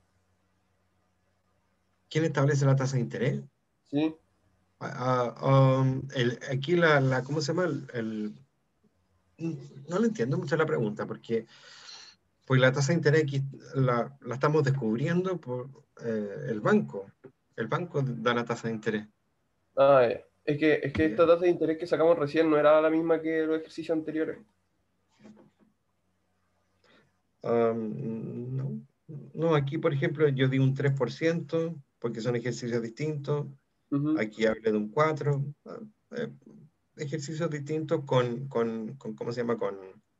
Speaker 1: ¿Quién establece la tasa de interés?
Speaker 6: ¿Sí?
Speaker 1: Ah, ah, um, el- aquí la, la, ¿cómo se llama? El, el- no le entiendo mucho la pregunta, porque pues la tasa de interés aquí la, la estamos descubriendo por eh, el banco. El banco da la tasa de interés.
Speaker 6: Ah, ya. Es que, es que
Speaker 1: ¿Ya?
Speaker 6: esta tasa de interés que sacamos recién no era la misma que los ejercicios anteriores.
Speaker 1: Um, no, no, aquí por ejemplo yo di un tres por ciento porque son ejercicios distintos.
Speaker 6: Ujú.
Speaker 1: Aquí hablé de un cuatro. ah, eh, ejercicios distintos con, con, con, ¿cómo se llama? Con,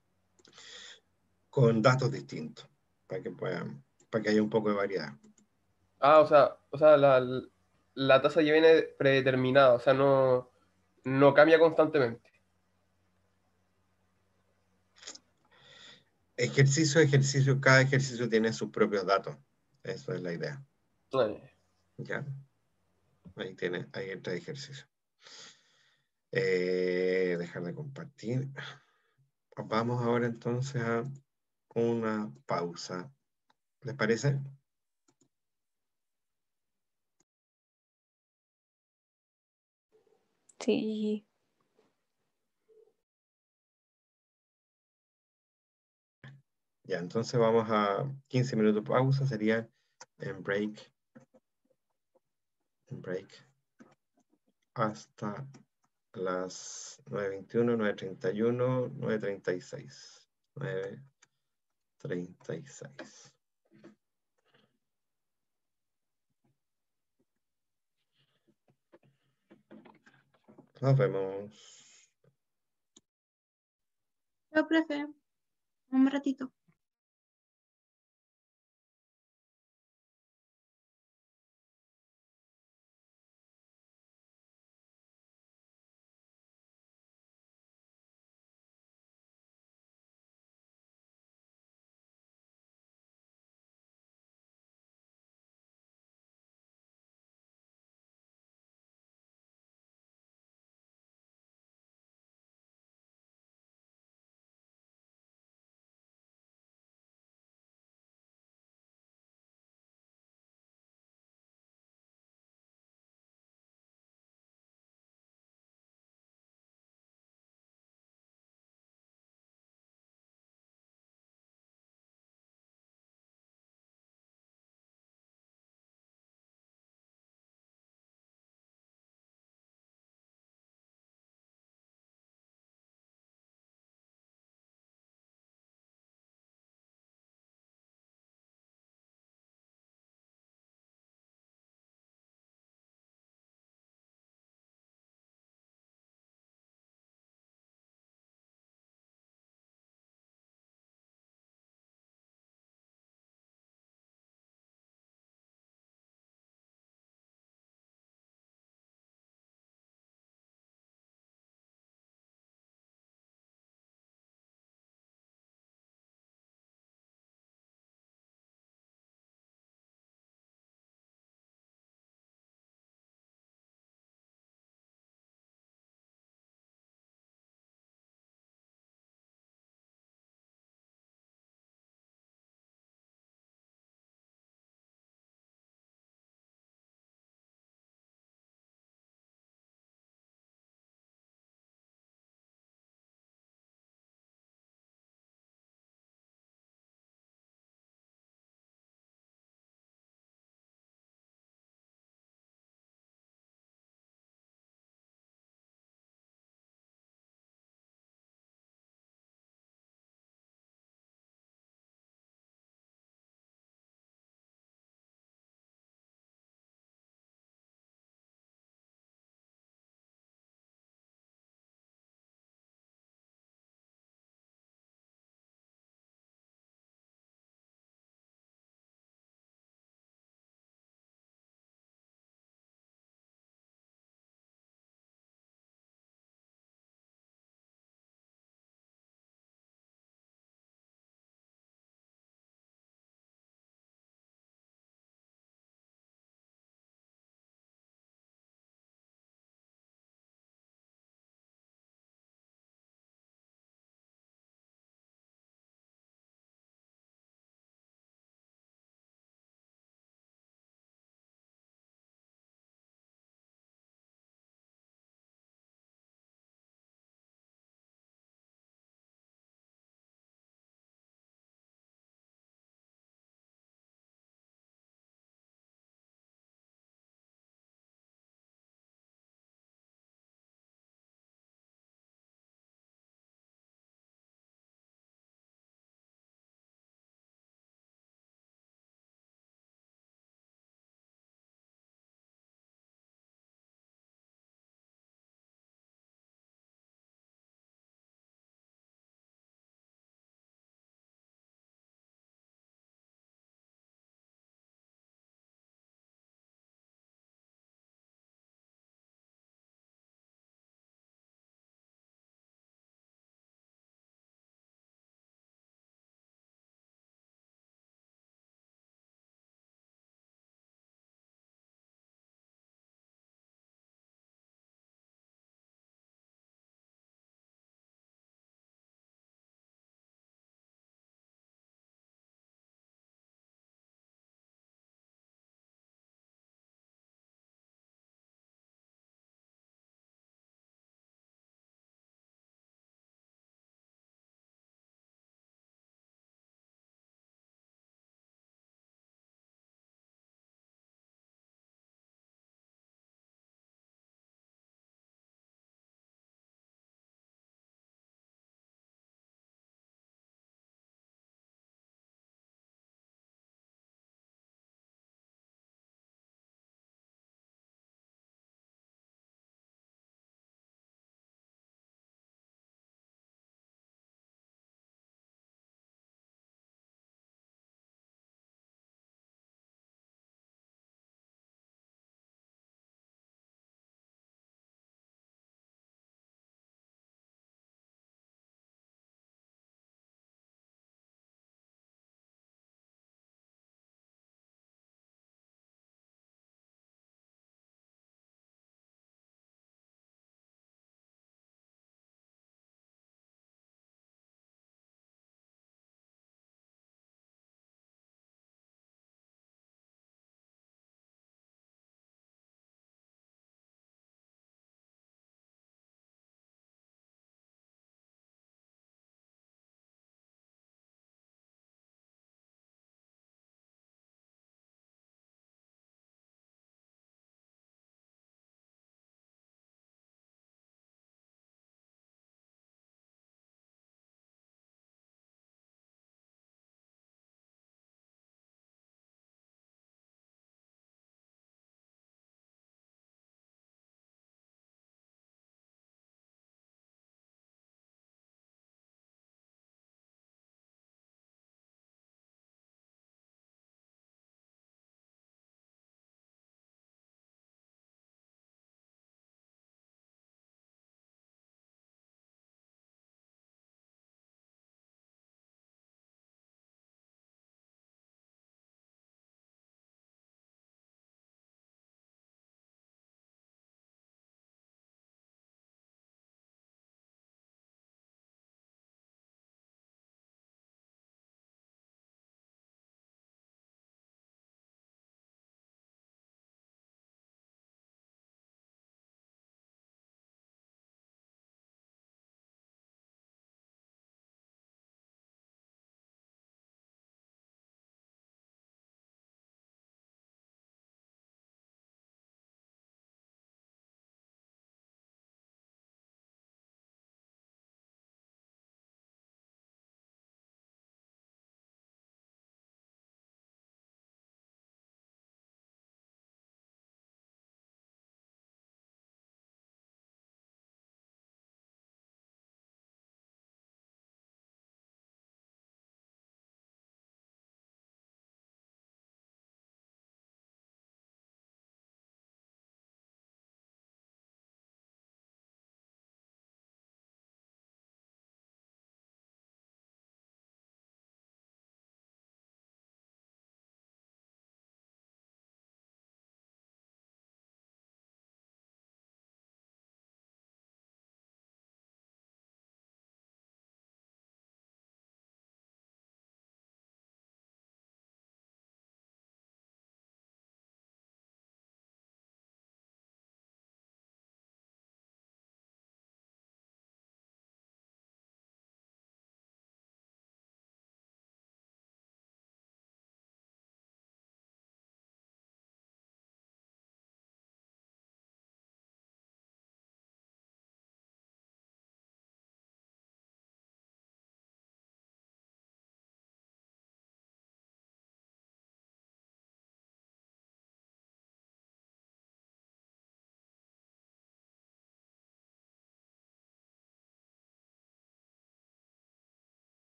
Speaker 1: con datos distintos, para que puedan, para que haya un poco de variedad.
Speaker 6: Ah, o sea, o sea la, la tasa ya viene predeterminada, o sea, no, no cambia constantemente.
Speaker 1: Ejercicio, ejercicio, cada ejercicio tiene sus propios datos. Eso es la idea.
Speaker 6: Ay,
Speaker 1: ¿Ya? Ahí tiene, ahí entra el ejercicio. Eh, dejar de compartir. Vamos ahora entonces a una pausa. ¿Les parece?
Speaker 7: Sí.
Speaker 1: Ya, entonces vamos a quince minutos de pausa, sería en break, en break, hasta las nueve veintiuno, nueve treinta y uno, nueve treinta y seis. nueve treinta y seis. Nos vemos.
Speaker 3: Yo, profe, un ratito.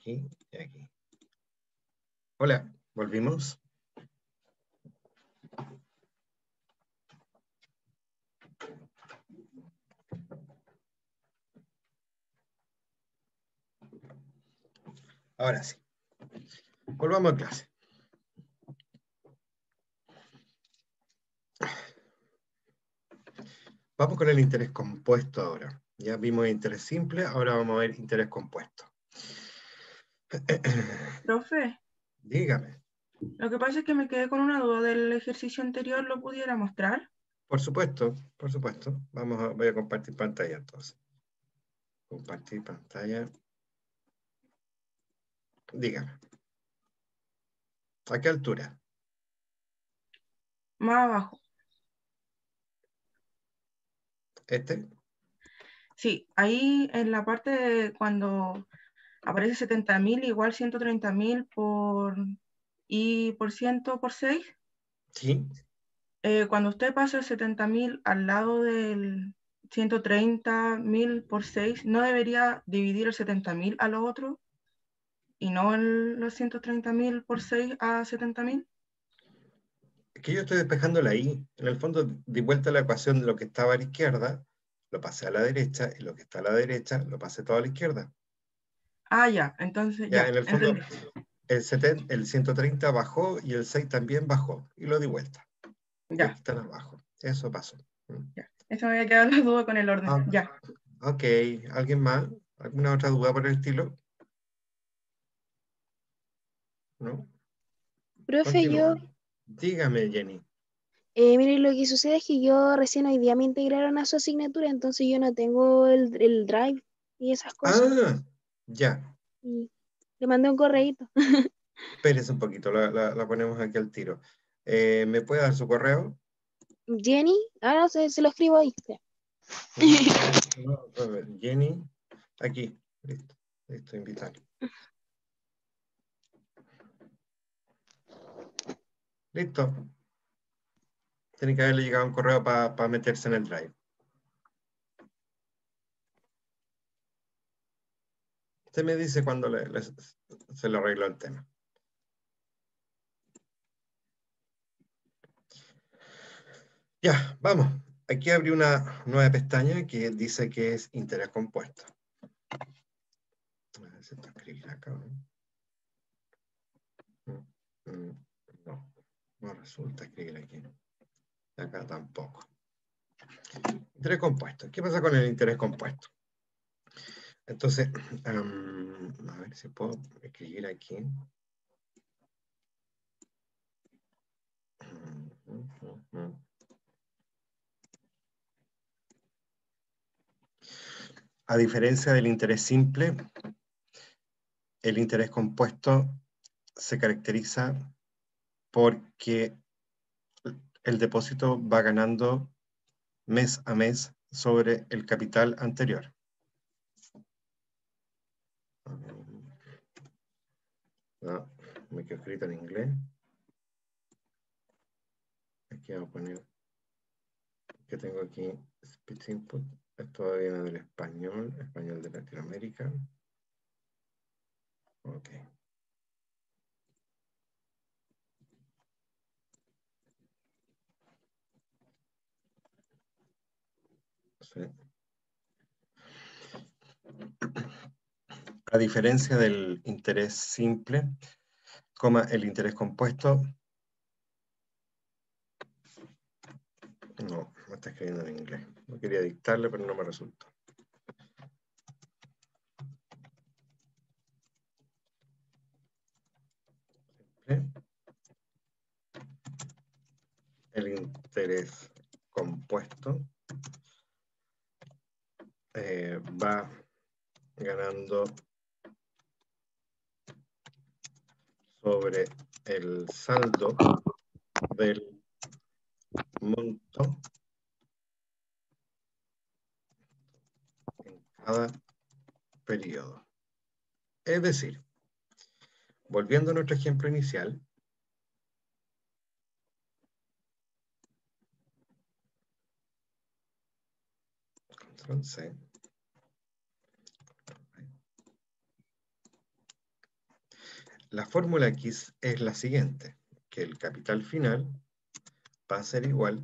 Speaker 1: aquí y aquí. Hola, volvimos. Ahora sí. Volvamos a clase. Vamos con el interés compuesto ahora. Ya vimos interés simple, ahora vamos a ver interés compuesto.
Speaker 4: Profe,
Speaker 1: Dígame.
Speaker 4: lo que pasa es que me quedé con una duda del ejercicio anterior, ¿lo pudiera mostrar?
Speaker 1: Por supuesto, por supuesto. Vamos a, voy a compartir pantalla entonces. Compartir pantalla. Dígame. ¿A qué altura?
Speaker 4: Más abajo.
Speaker 1: ¿Este?
Speaker 4: Sí, ahí en la parte de cuando aparece setenta mil igual ciento treinta mil por y por ciento por seis.
Speaker 1: Sí.
Speaker 4: Eh, cuando usted pasa setenta mil al lado del ciento treinta mil por seis, ¿no debería dividir el setenta mil a lo otro? ¿Y no el, los ciento treinta mil por seis a setenta mil?
Speaker 1: Es que yo estoy despejando la I. En el fondo, di vuelta a la ecuación de lo que estaba a la izquierda, lo pasé a la derecha, y lo que está a la derecha, lo pasé todo a la izquierda.
Speaker 4: Ah, ya, entonces
Speaker 1: Ya,
Speaker 4: ya,
Speaker 1: en el fondo,
Speaker 4: entendí.
Speaker 1: el, setenta, el ciento treinta bajó y el seis también bajó, y lo di vuelta. Y
Speaker 4: Ya,
Speaker 1: aquí están abajo. Eso pasó. Mm.
Speaker 4: ya. Eso me había quedado la duda con el orden.
Speaker 1: Ah,
Speaker 4: Ya.
Speaker 1: ok, ¿alguien más? ¿Alguna otra duda por el estilo? ¿No?
Speaker 3: Profe, yo,
Speaker 1: Continúa. Dígame, Jenny.
Speaker 3: eh, mire, lo que sucede es que yo recién hoy día me integraron a su asignatura, entonces yo no tengo el, el drive y esas cosas.
Speaker 1: Ah, ya.
Speaker 3: Y le mandé un correíto.
Speaker 1: Espérese un poquito, la, la- la ponemos aquí al tiro. Eh, ¿me puede dar su correo?
Speaker 3: Jenny, ah, no, se, se lo escribo ahí. Ya.
Speaker 1: No, no, a ver, Jenny, aquí, listo, listo, invitar. Listo. Tiene que haberle llegado un correo para meterse en el drive. Usted me dice cuando le, le- se le arregló el tema. Ya, vamos. Aquí abrí una nueva pestaña que dice que es interés compuesto. A ver si esto escribir acá, ¿no? Mm, mm, No, no resulta escribir aquí. Acá tampoco. Interés compuesto. ¿Qué pasa con el interés compuesto? Entonces, um, a ver si puedo escribir aquí. A diferencia del interés simple, el interés compuesto se caracteriza porque el depósito va ganando mes a mes sobre el capital anterior. No, me quedo escrito en inglés. Aquí voy a poner que tengo aquí speech input. Esto viene del español, español de Latinoamérica. Ok. Sí. A diferencia del interés simple, coma, el interés compuesto, no, me está escribiendo en inglés. No quería dictarle, pero no me resultó. El interés compuesto eh, va ganando sobre el saldo del monto en cada periodo. Es decir, volviendo a nuestro ejemplo inicial, control C, la fórmula X es la siguiente, que el capital final va a ser igual,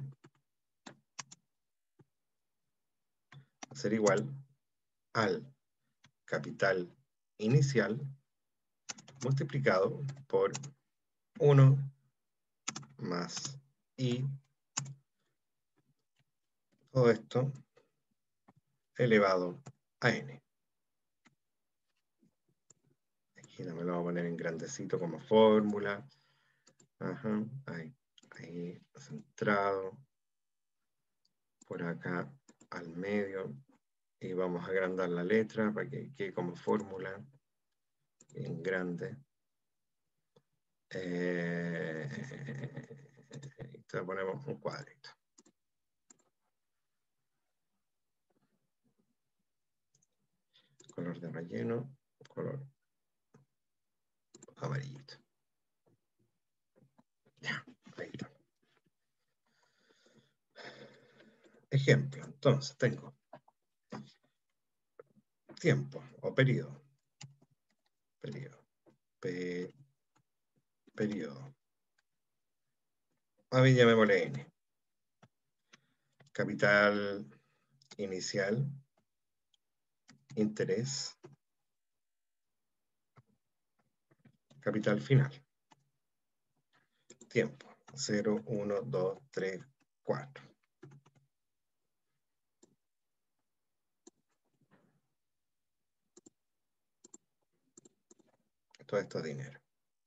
Speaker 1: va a ser igual al capital inicial multiplicado por uno más I, todo esto elevado a n. Aquí me lo voy a poner en grandecito como fórmula. Ajá, ahí, ahí centrado. Por acá al medio. Y vamos a agrandar la letra para que quede como fórmula en grande. Eh, entonces ponemos un cuadrito. Color de relleno, color amarillito. Ya, ahí está. Ejemplo, entonces tengo tiempo o periodo. Periodo. Pe, periodo. A ver, llamémosle N. Capital inicial, interés, capital final. Tiempo, cero, uno, dos, tres, cuatro. Todo esto es dinero.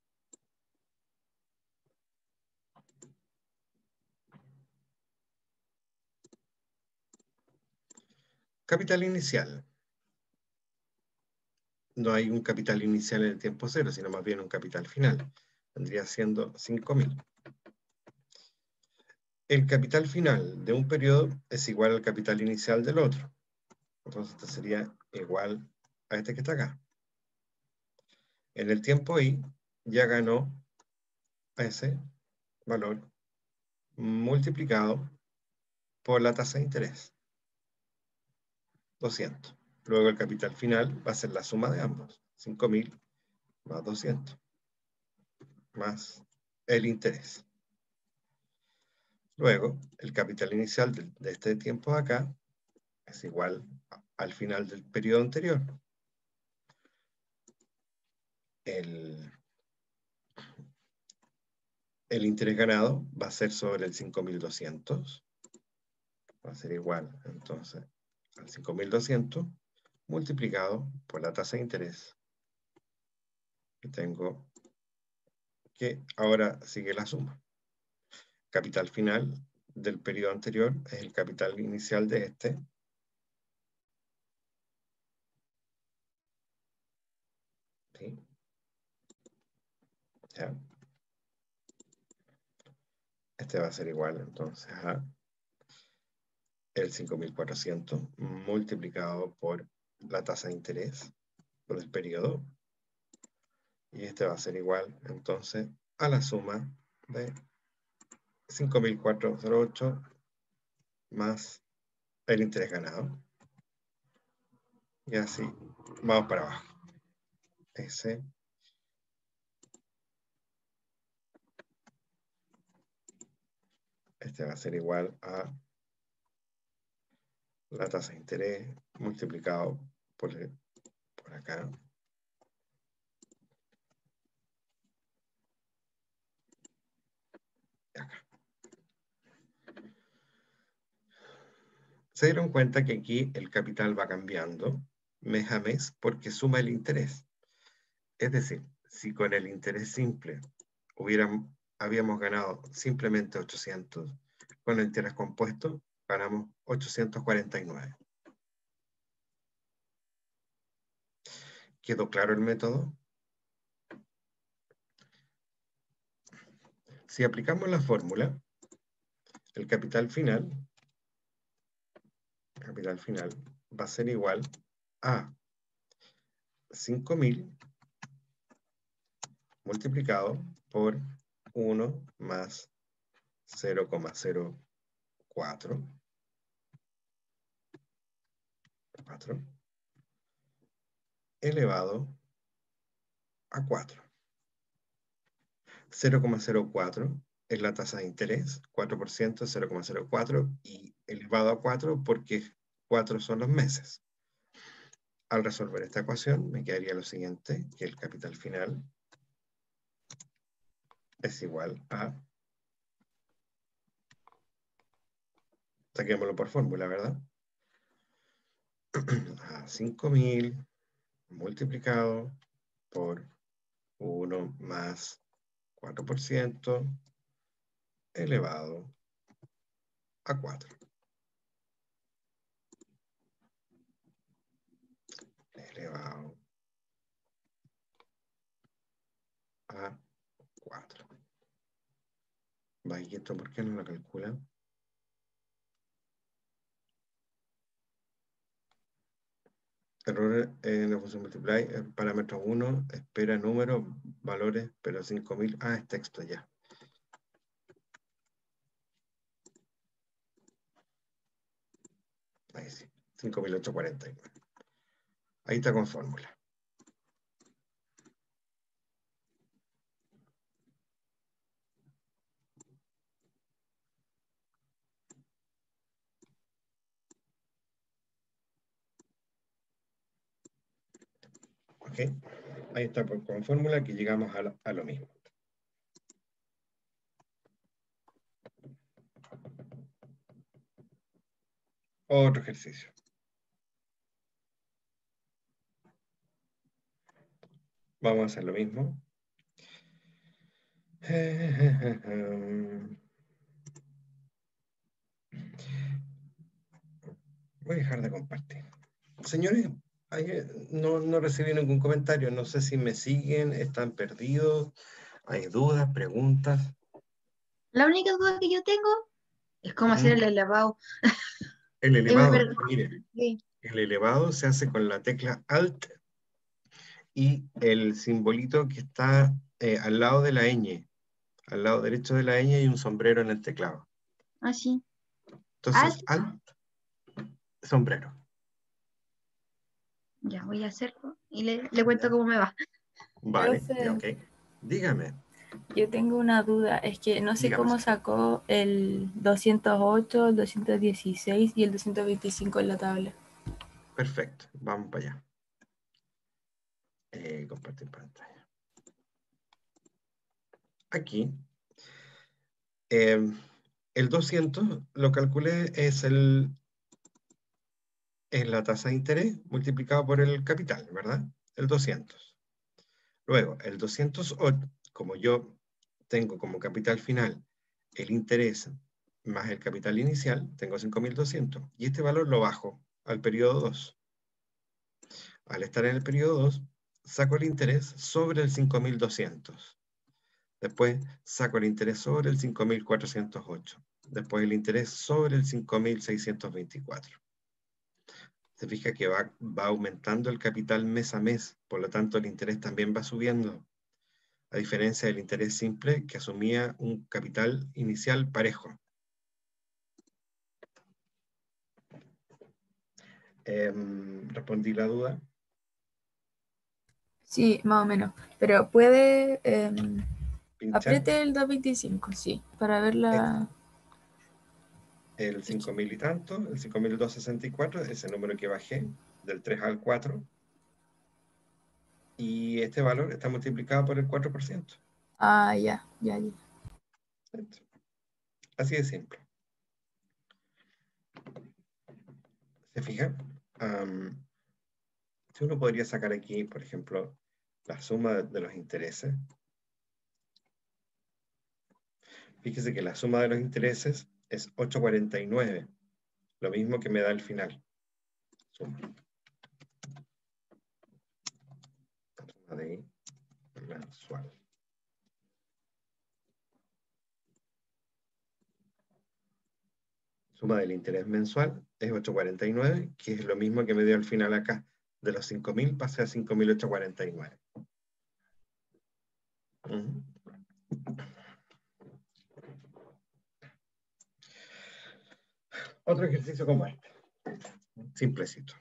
Speaker 1: Capital inicial. No hay un capital inicial en el tiempo cero, sino más bien un capital final. Vendría siendo cinco mil. El capital final de un periodo es igual al capital inicial del otro. Entonces este sería igual a este que está acá. En el tiempo I ya ganó ese valor multiplicado por la tasa de interés. doscientos. Luego el capital final va a ser la suma de ambos. cinco mil más doscientos. Más el interés. Luego, el capital inicial de, de este tiempo de acá es igual a, al final del periodo anterior. El, el interés ganado va a ser sobre el cinco mil doscientos. Va a ser igual, entonces, al cinco mil doscientos multiplicado por la tasa de interés. Y tengo que ahora sigue la suma. Capital final del periodo anterior es el capital inicial de este. ¿Sí? ¿Ya? Este va a ser igual entonces a el cinco mil cuatrocientos multiplicado por la tasa de interés por el periodo. Y este va a ser igual entonces a la suma de cinco mil cuatrocientos ocho más el interés ganado. Y así vamos para abajo. Ese. Este va a ser igual a la tasa de interés multiplicado por, el, por acá. Y acá. Se dieron cuenta que aquí el capital va cambiando mes a mes porque suma el interés. Es decir, si con el interés simple hubiéramos, habíamos ganado simplemente ochocientos, con el interés compuesto ganamos ochocientos cuarenta y nueve. ¿Quedó claro el método? Si aplicamos la fórmula, el capital final, capital final va a ser igual a cinco mil multiplicado por uno más cero coma cero cuatro. elevado a cuatro. cero coma cero cuatro es la tasa de interés, cuatro por ciento, cero coma cero cuatro, y elevado a cuatro porque cuatro son los meses. Al resolver esta ecuación me quedaría lo siguiente, que el capital final es igual a, saquémoslo por fórmula, ¿verdad? A cinco mil multiplicado por uno más cuatro por ciento elevado a cuatro. Elevado a cuatro. Vaya, ¿y esto por qué no lo calcula? Error en la función multiply, parámetro uno, espera número, valores, pero cinco mil, ah, es texto ya. Ahí sí, cinco mil ochocientos cuarenta y nueve. Ahí está con fórmula. Ok, ahí está por, con fórmula que llegamos a lo, a lo mismo. Otro ejercicio. Vamos a hacer lo mismo. Voy a dejar de compartir. Señores, no, no recibí ningún comentario. No sé si me siguen, están perdidos, hay dudas, preguntas.
Speaker 8: La única duda que yo tengo es cómo hacer el elevado.
Speaker 1: El
Speaker 8: Ahí me
Speaker 1: elevado,
Speaker 8: perdí.
Speaker 1: mire,
Speaker 8: Sí.
Speaker 1: el elevado se hace con la tecla Alt y el simbolito que está eh, al lado de la ñ. Al lado derecho de la ñ hay un sombrero en el teclado.
Speaker 8: Ah, sí.
Speaker 1: Entonces,
Speaker 8: Alt.
Speaker 1: Alt, sombrero.
Speaker 8: Ya voy a hacerlo y le, le cuento cómo me va.
Speaker 1: Vale,
Speaker 9: Profe,
Speaker 1: ya, ok. Dígame.
Speaker 9: yo tengo una duda, es que no sé
Speaker 1: Dígame,
Speaker 9: cómo
Speaker 1: señor.
Speaker 9: sacó el doscientos ocho, el doscientos dieciséis y el doscientos veinticinco en la tabla.
Speaker 1: Perfecto, vamos para allá. Eh, compartir pantalla. Aquí, eh, el doscientos lo calculé, es, el, es la tasa de interés multiplicado por el capital, ¿verdad? El doscientos. Luego, el doscientos ocho, como yo tengo como capital final el interés más el capital inicial, tengo cinco mil doscientos. Y este valor lo bajo al periodo dos. Al estar en el periodo dos, saco el interés sobre el cinco mil doscientos. Después saco el interés sobre el cinco mil cuatrocientos ocho. Después el interés sobre el cinco mil seiscientos veinticuatro. Se fija que va, va aumentando el capital mes a mes, por lo tanto el interés también va subiendo, a diferencia del interés simple que asumía un capital inicial parejo. Eh, ¿Respondí la duda?
Speaker 9: Sí, más o menos, pero puede... Eh, apriete el doscientos veinticinco, sí, para ver la...
Speaker 1: El cinco mil y tanto, el cinco mil doscientos sesenta y cuatro, ese número que bajé, del tres al cuatro, y este valor está multiplicado por el cuatro por ciento.
Speaker 9: Ah, ya, ya, ya.
Speaker 1: Así de simple. ¿Se fijan? Um, si uno podría sacar aquí, por ejemplo, la suma de, de los intereses. Fíjese que la suma de los intereses es ochocientos cuarenta y nueve, lo mismo que me da el final. Suma. Suma de mensual. Suma del interés mensual es ochocientos cuarenta y nueve, que es lo mismo que me dio al final acá. De los cinco mil pasé a cinco mil ochocientos cuarenta y nueve. Uh-huh. Otro ejercicio como este. Simplecito.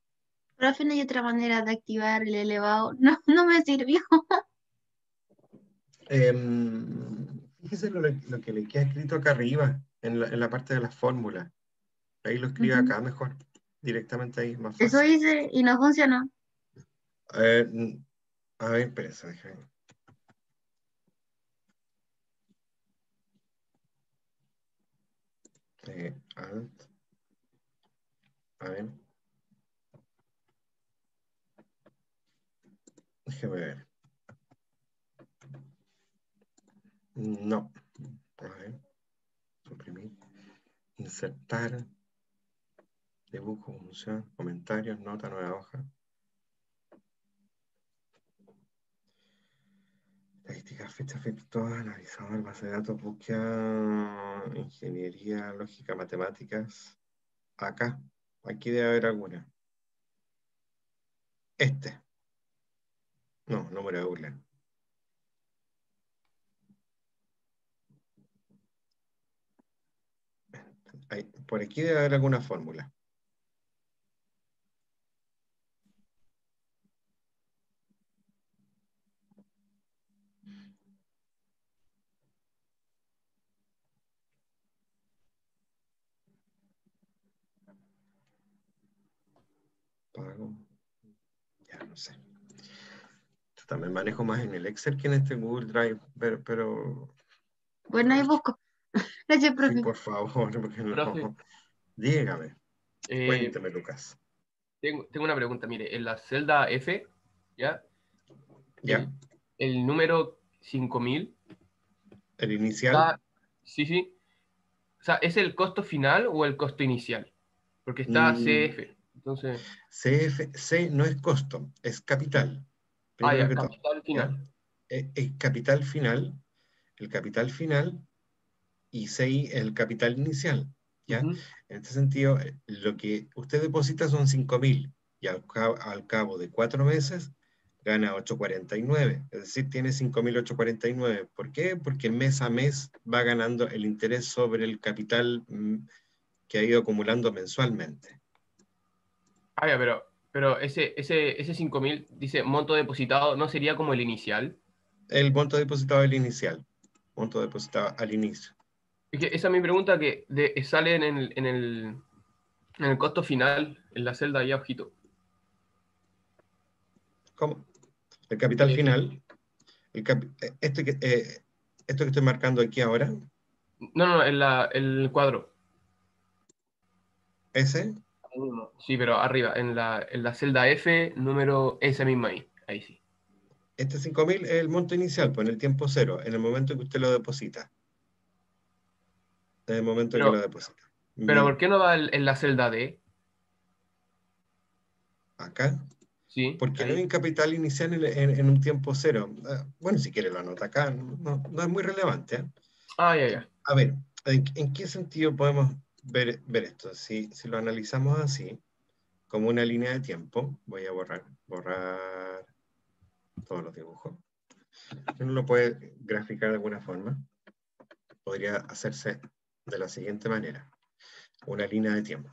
Speaker 8: Profe, no hay otra manera de activar el elevado. No, no me sirvió.
Speaker 1: Eh, fíjese lo, lo que le queda escrito acá arriba, en la, en la parte de las fórmulas. Ahí lo escribe
Speaker 8: Ujú.
Speaker 1: acá mejor, directamente ahí, más
Speaker 8: Eso
Speaker 1: fácil.
Speaker 8: hice y no funcionó.
Speaker 1: Eh, a ver, espérese, déjame. Eh, alt. A ver. Déjeme ver. No. A ver. Suprimir. Insertar. Dibujo, función, comentarios, nota, nueva hoja. Estadísticas, fecha, efectos, analizador, base de datos, búsqueda, ingeniería, lógica, matemáticas. Acá. Aquí debe haber alguna. Este. No, número de Euler. Ahí, por aquí debe haber alguna fórmula. Pago. Ya no sé. Yo también manejo más en el Excel que en este Google Drive, pero... pero
Speaker 8: Bueno, ahí busco. Gracias,
Speaker 1: sí,
Speaker 8: profe.
Speaker 1: por favor, porque
Speaker 6: Profe,
Speaker 1: no. Dígame.
Speaker 6: eh,
Speaker 1: Cuénteme, Lucas.
Speaker 6: tengo, tengo una pregunta. Mire, en la celda F, ¿ya?
Speaker 1: ¿Ya?
Speaker 6: El, el número cinco mil
Speaker 1: El inicial.
Speaker 6: está, sí, sí. O sea, ¿es el costo final o el costo inicial? Porque está
Speaker 1: mm,
Speaker 6: C F. Entonces,
Speaker 1: C F, C no es costo, es capital.
Speaker 6: ah,
Speaker 1: Primero
Speaker 6: ya,
Speaker 1: que todo.
Speaker 6: capital
Speaker 1: ¿Ya?
Speaker 6: final.
Speaker 1: Es, es capital final, el capital final, y C I el capital inicial. ¿Ya?
Speaker 6: Ujú.
Speaker 1: En este sentido, eh, lo que usted deposita son cinco mil y al cabo, al cabo de cuatro meses gana ochocientos cuarenta y nueve, es decir, tiene cinco mil ochocientos cuarenta y nueve. ¿Por qué? Porque mes a mes va ganando el interés sobre el capital mm, que ha ido acumulando mensualmente.
Speaker 6: Ah, ya, pero, pero ese, ese, ese cinco mil dice monto depositado, ¿no sería como el inicial?
Speaker 1: El monto depositado es el inicial, monto depositado al inicio.
Speaker 6: Es que esa es mi pregunta que de- sale en el, en el, en el costo final, en la celda ahí ojito.
Speaker 1: ¿Cómo? El capital
Speaker 6: Eh,
Speaker 1: final, el cap- eh, esto, que, eh, esto que estoy marcando aquí ahora,
Speaker 6: no, no, en la, el cuadro.
Speaker 1: ese,
Speaker 6: Ahí mismo. Sí, pero arriba, en la, en la celda F, número ese mismo ahí. Ahí sí.
Speaker 1: este cinco mil es el monto inicial, pues en el tiempo cero, en el momento que usted lo deposita. En el momento que lo
Speaker 6: Pero,
Speaker 1: deposita.
Speaker 6: pero
Speaker 1: Mi-
Speaker 6: ¿por qué no va en, en la celda D?
Speaker 1: acá,
Speaker 6: Sí,
Speaker 1: porque no hay
Speaker 6: ahí.
Speaker 1: un capital inicial en, en- en un tiempo cero. Ah, bueno, si quiere lo anota acá, no, no- no es muy relevante. ¿eh?
Speaker 6: Ah, ya, ya.
Speaker 1: A ver, ¿en, en qué sentido podemos ver, ver esto? Si, si lo analizamos así, como una línea de tiempo, voy a borrar, borrar todos los dibujos. Uno lo puede graficar de alguna forma. Podría hacerse de la siguiente manera. Una línea de tiempo.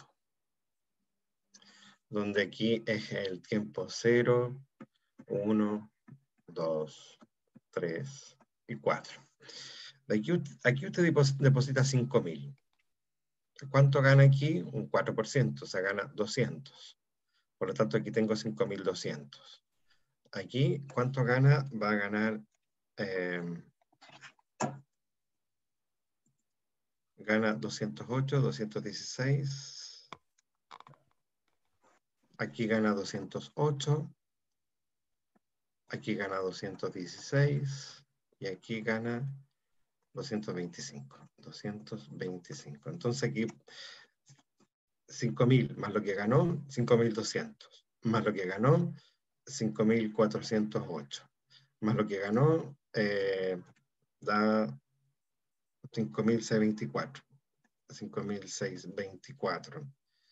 Speaker 1: Donde aquí es el tiempo cero, uno, dos, tres y cuatro. Aquí, aquí usted deposita cinco mil. ¿Cuánto gana aquí? Un cuatro por ciento, o sea, gana doscientos. Por lo tanto, aquí tengo cinco mil doscientos. Aquí, ¿cuánto gana? Va a ganar... Eh, gana doscientos ocho, doscientos dieciséis. Aquí gana doscientos ocho. Aquí gana doscientos dieciséis. Y aquí gana doscientos veinticinco. doscientos veinticinco. Entonces aquí cinco mil más lo que ganó, cinco mil doscientos. Más lo que ganó, cinco mil cuatrocientos ocho. Más lo que ganó, eh, da cinco mil seiscientos veinticuatro. cinco mil seiscientos veinticuatro.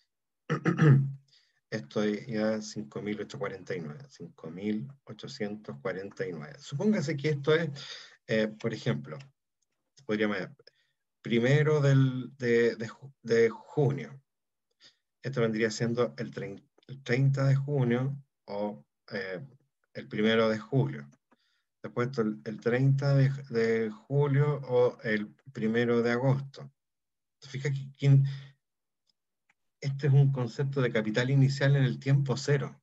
Speaker 1: Esto es ya cinco mil ochocientos cuarenta y nueve. cinco mil ochocientos cuarenta y nueve. Supóngase que esto es, eh, por ejemplo, podríamos ver, primero del, de, de, de junio. Esto vendría siendo el, el treinta de junio o eh, el primero de julio. Después el, el treinta de, de julio o el primero de agosto. Fíjate que quién, este es un concepto de capital inicial en el tiempo cero.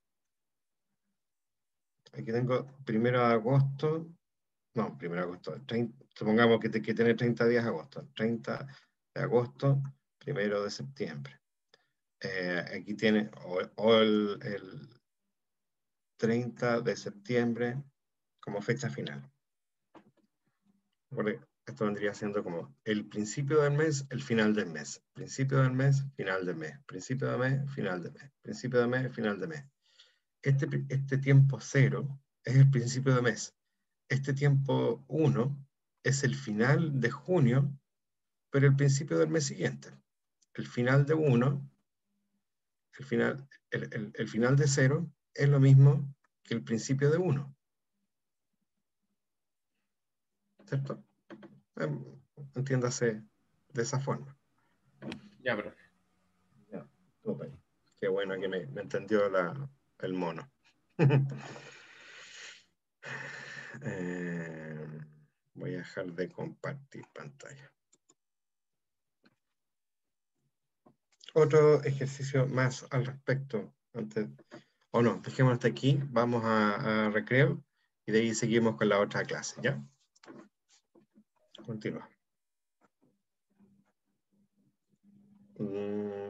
Speaker 1: Aquí tengo primero de agosto, no, primero de agosto, treinta, supongamos que, te, que tiene treinta días de agosto, treinta de agosto, primero de septiembre. Eh, aquí tiene o, o el, el treinta de septiembre como fecha final. Porque esto vendría siendo como el principio del mes, el final del mes. Principio del mes, final del mes. Principio del mes, final del mes. Principio del mes, final del mes. Este, este tiempo cero es el principio de mes. Este tiempo uno es el final de junio, pero el principio del mes siguiente. El final de uno, el final, el, el, el final de cero es lo mismo que el principio de uno. ¿Cierto? Entiéndase de esa forma.
Speaker 6: Ya, profe.
Speaker 1: Ya, super. Qué bueno que me, me entendió la, el mono. eh, voy a dejar de compartir pantalla. Otro ejercicio más al respecto. Antes, o no, dejémoslo hasta aquí. Vamos a, a recreo y de ahí seguimos con la otra clase, ¿ya? Continúa. Mm.